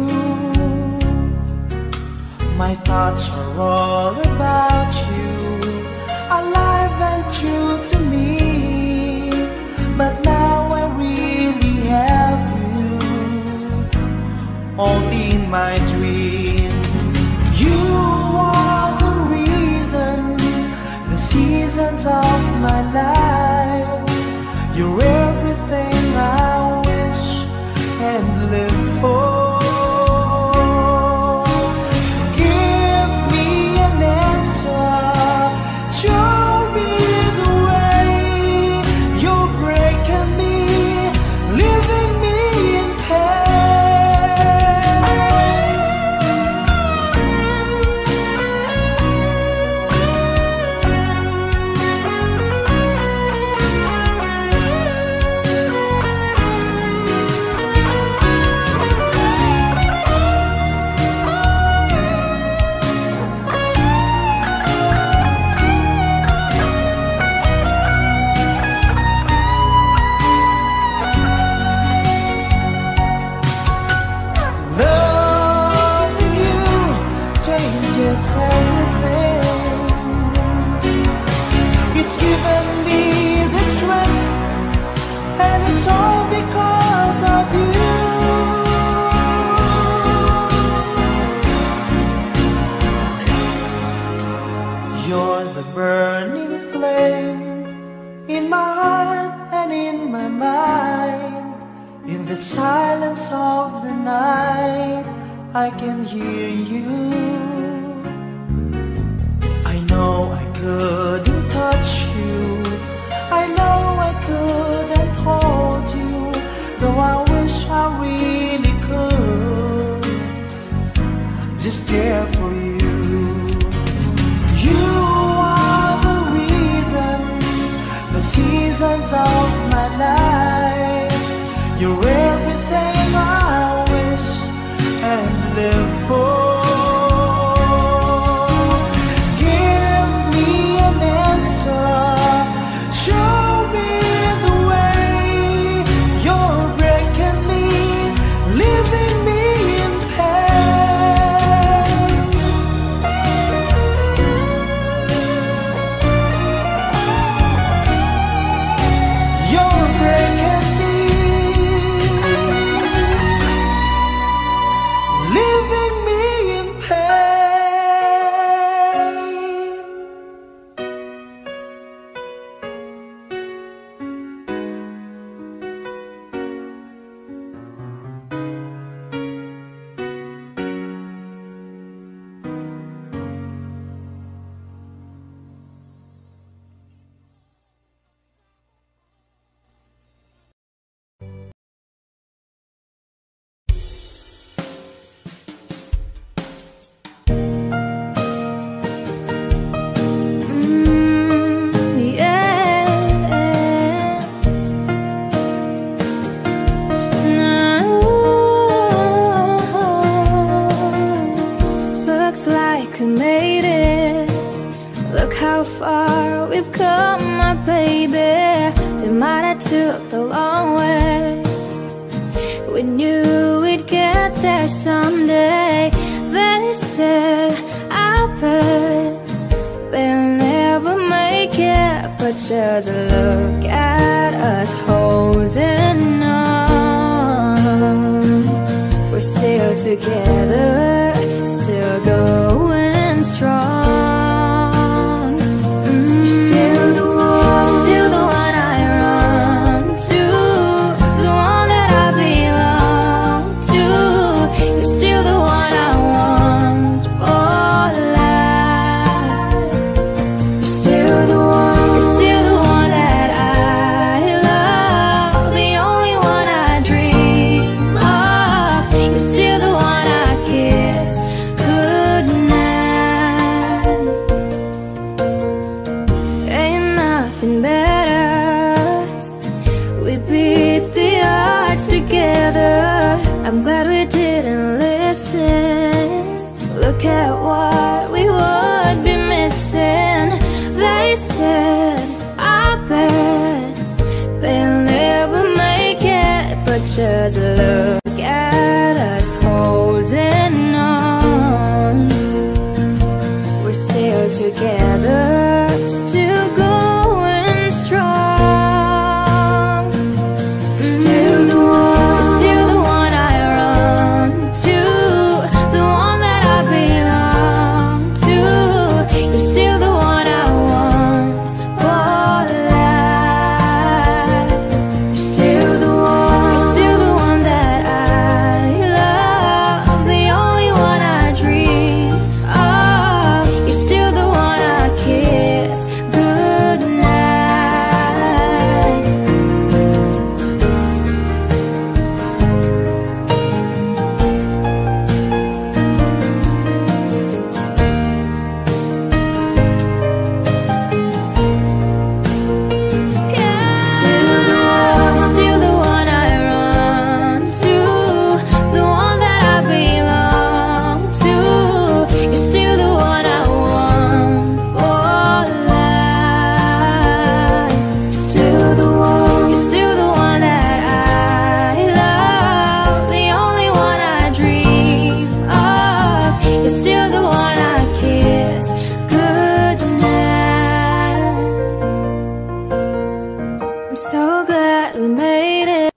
My thoughts are all about you, alive and true to me. But now I really have you, only in my dreams. You are the reason, the seasons of my life. You're everything I wish and live for. Give me an answer, show me the way. You're breaking me, leaving me in loving you changes everything. It's given me the strength, and it's all because of you. You're the burning flame in my heart and in my mind. In the silence of the night, I can hear you. I know I couldn't touch you, I know I couldn't hold you, though I wish I really could just care for you. You are the reason, the seasons of my life. You're everything I wish and live for. Give me an answer, show me the way. You're breaking me, leaving me in pain. You're breaking me, leaving me in pain. Mm, yeah. No. Looks like we made it. Look how far we've come, my baby. We might have took the long way. We knew we'd get there someday. They said I bet just look at us holding on. We're still together, still going strong. Mm, you're still the one, still the one I run to, the one that I belong to. You're still the one I want for life. You're still the one, you're still the one that I love, the only one I dream of. You're still the one I kiss goodnight. Ain't nothing better. We beat the odds together. I'm glad we didn't listen. Look at what we would be missing. They said, I bet they'll never make it, but just look at us holding on. We're still together, still going strong. Still the one, still the one I run to, the one that I belong to. You're still the one I want for life. You're still the one, you're still the one that I love, the only one I dream of. You're still the one I kiss goodnight. Still the one, still the one I run to, the one that I belong to. You're still the one I want for life. Still the one, you're still the one that I love, the only one I dream of. You're still the one I kiss goodnight. I'm so glad we made it.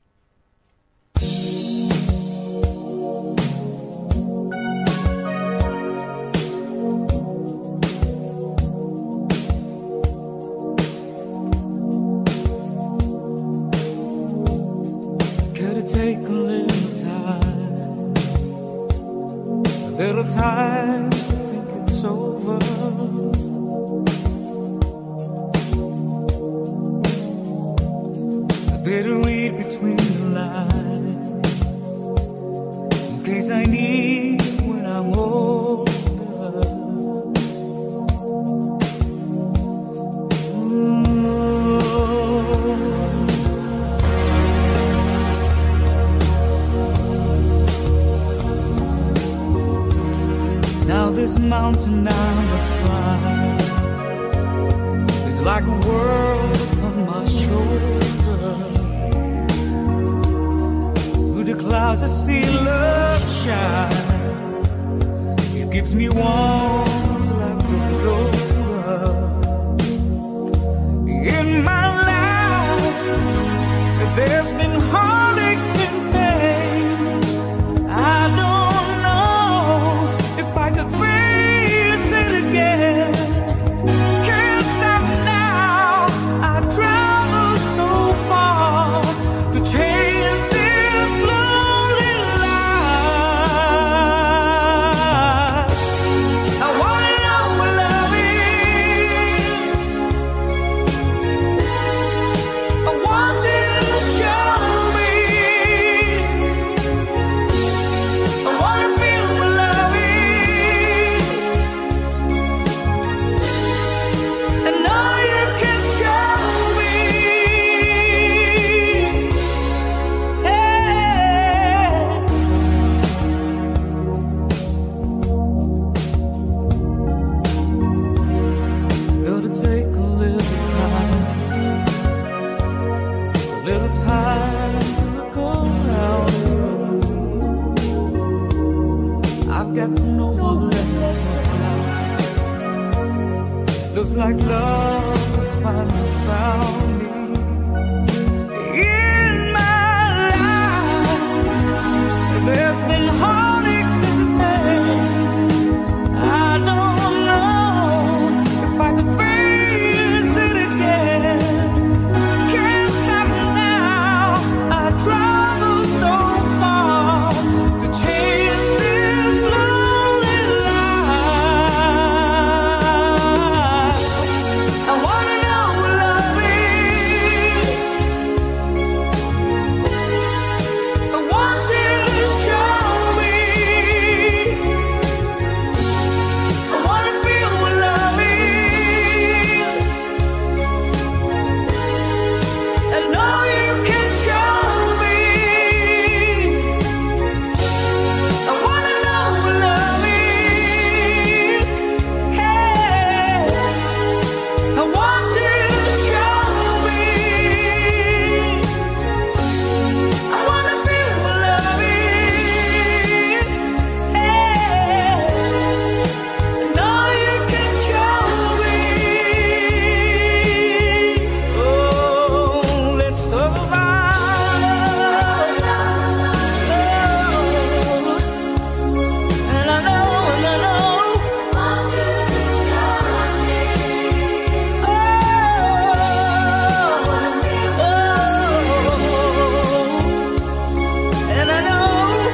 Gotta take a little time, a little time to think it's over. I better read between the lines, in case I need when I'm older. Now this mountain I must climb is like a world upon my shoulder. Through the clouds I see love shine. It gives me warmth like it's over. In my life there's been heartache and pain. I don't know if I could face it again. Can't stop now. I travel so far to chase this lonely life. I wanna know what love is. I want you to show me. I wanna feel what love is. I know you can show me. Hey. Gotta take a little time, a little time to look around me. I've got no one left to cry. Looks like love is finally found me. In my life, there's been heartache and pain. I don't know if I could face it again. Can't stop now. I travel so far to change this lonely life. I wanna know what love is. I want you to show me. I wanna feel what love is. I know you can show me. I wanna know what love is. Hey, I want you to show me. I wanna feel what love is. Hey, I know you can show me. Oh, let's talk about love. And I know, and I know. And I know.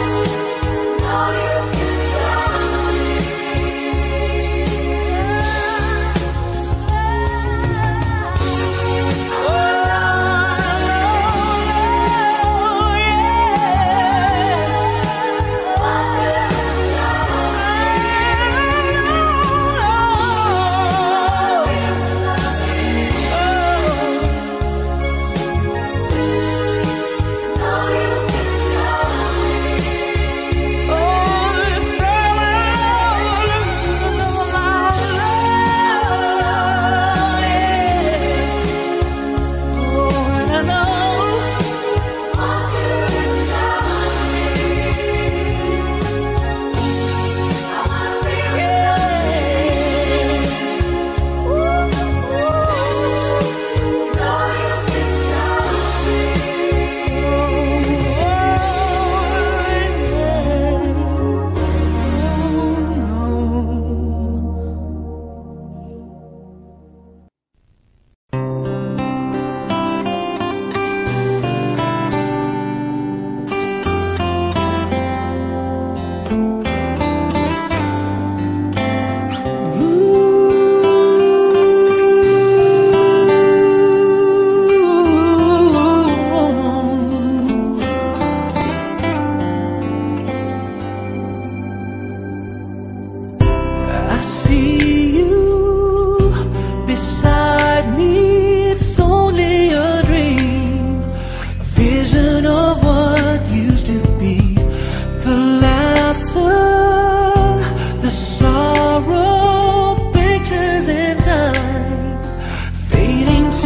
I see you beside me. It's only a dream, a vision of what used to be. The laughter, the sorrow, pictures in time, fading to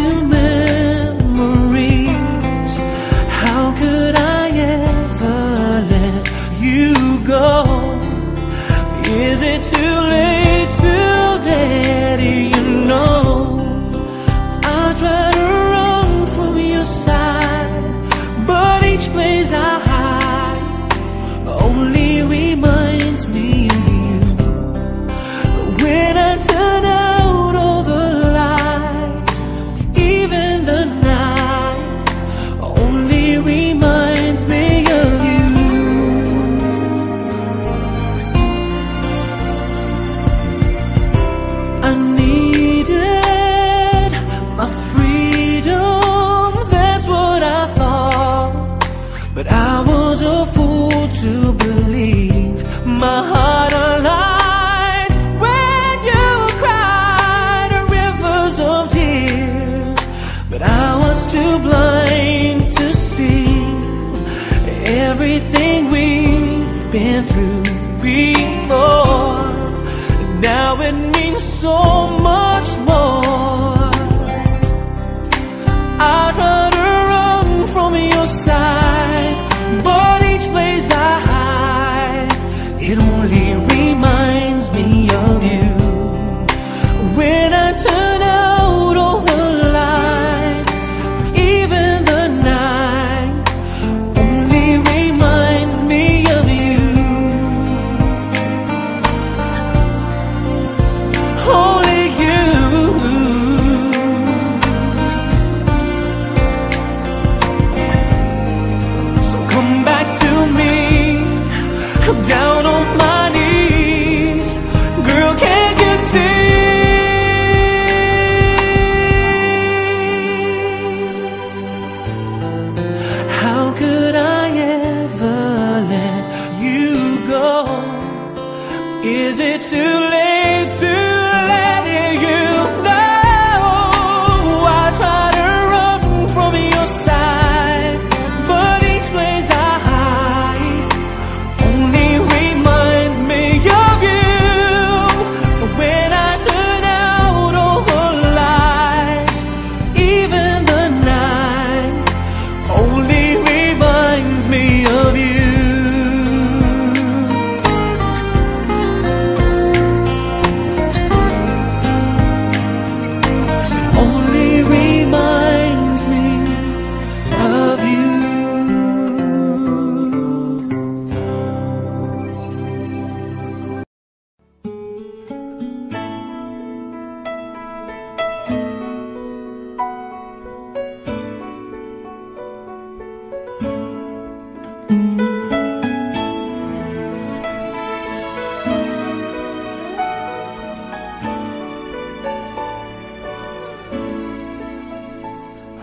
memories. How could I ever let you go? Is it too late to let you know? I try to run from your side, but each place I hide only reminds me of you. When I turn out all the lights, even the night only reminds me of you. I needed my freedom, that's what I thought. But I was a fool to believe my heart aligned when you cried rivers of tears. But I was too blind to see everything we've been through before. Now it means so much more. I try to run from your side, but each place I hide, it only reminds me of you. When I turn out all the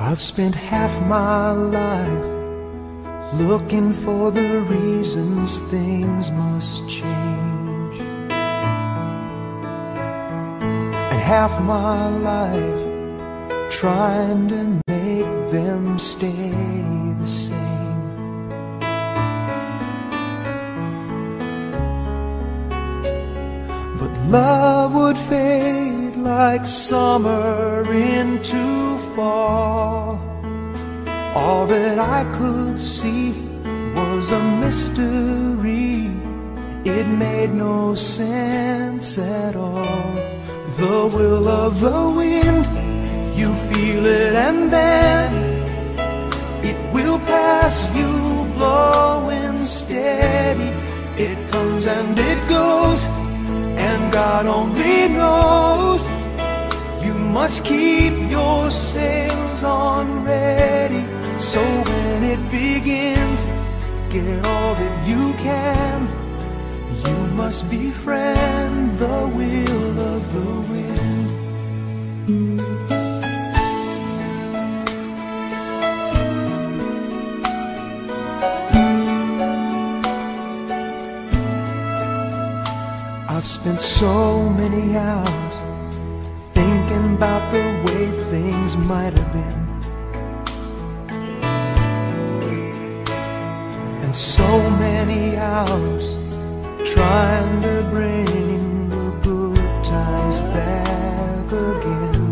I've spent half my life looking for the reasons things must change, and half my life trying to make them stay the same. But love would fade like summer into fall. All that I could see was a mystery. It made no sense at all. The will of the wind, you feel it and then it will pass you, blowing steady. It comes and it goes, and God only knows. You must keep your sails on ready, so when it begins, get all that you can. You must befriend the will of the wind. I've spent so many hours thinking about the way things might have been, and so many hours trying to bring the good times back again.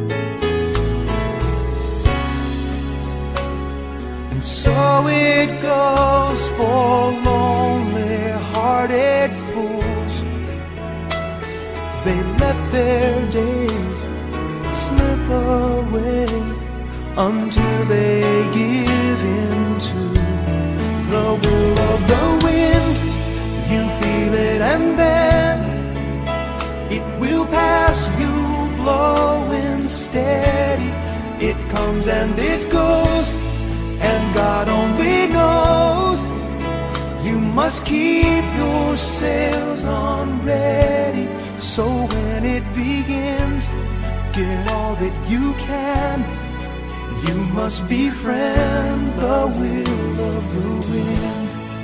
And so it goes for lonely hearted fools. They let their days slip away until they give in to the will of the wind. You feel it and then it will pass you, blowing steady. It comes and it goes, and God only knows. You must keep your sails on ready, so when it begins, get all that you can. You must befriend the will of the wind.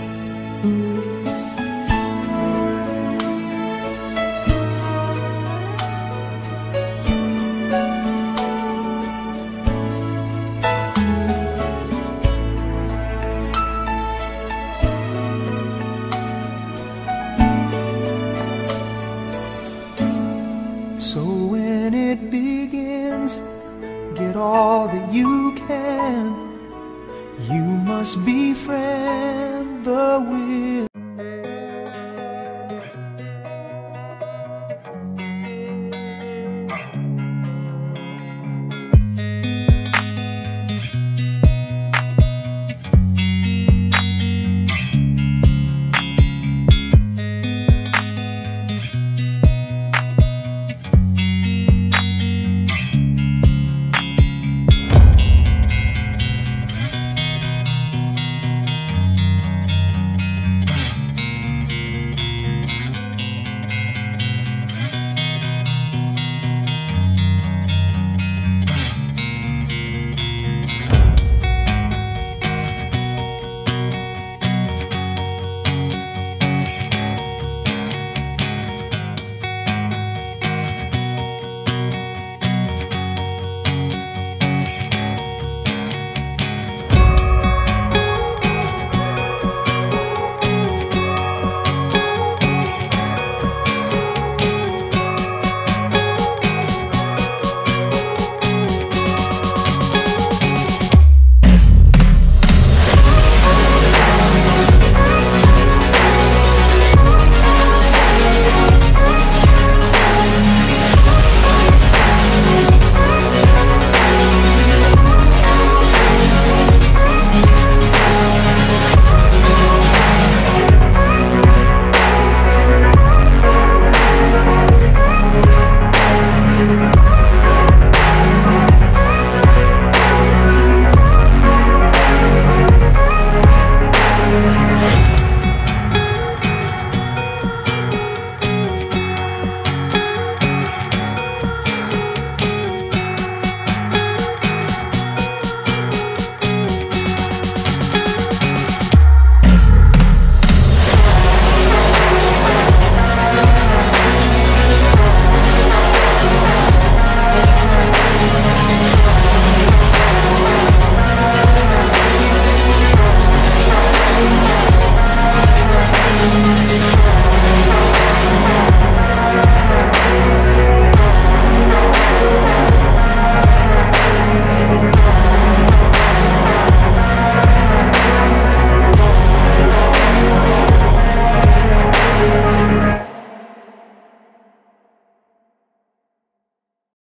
So when it begins, get all that you can. You must befriend the wind.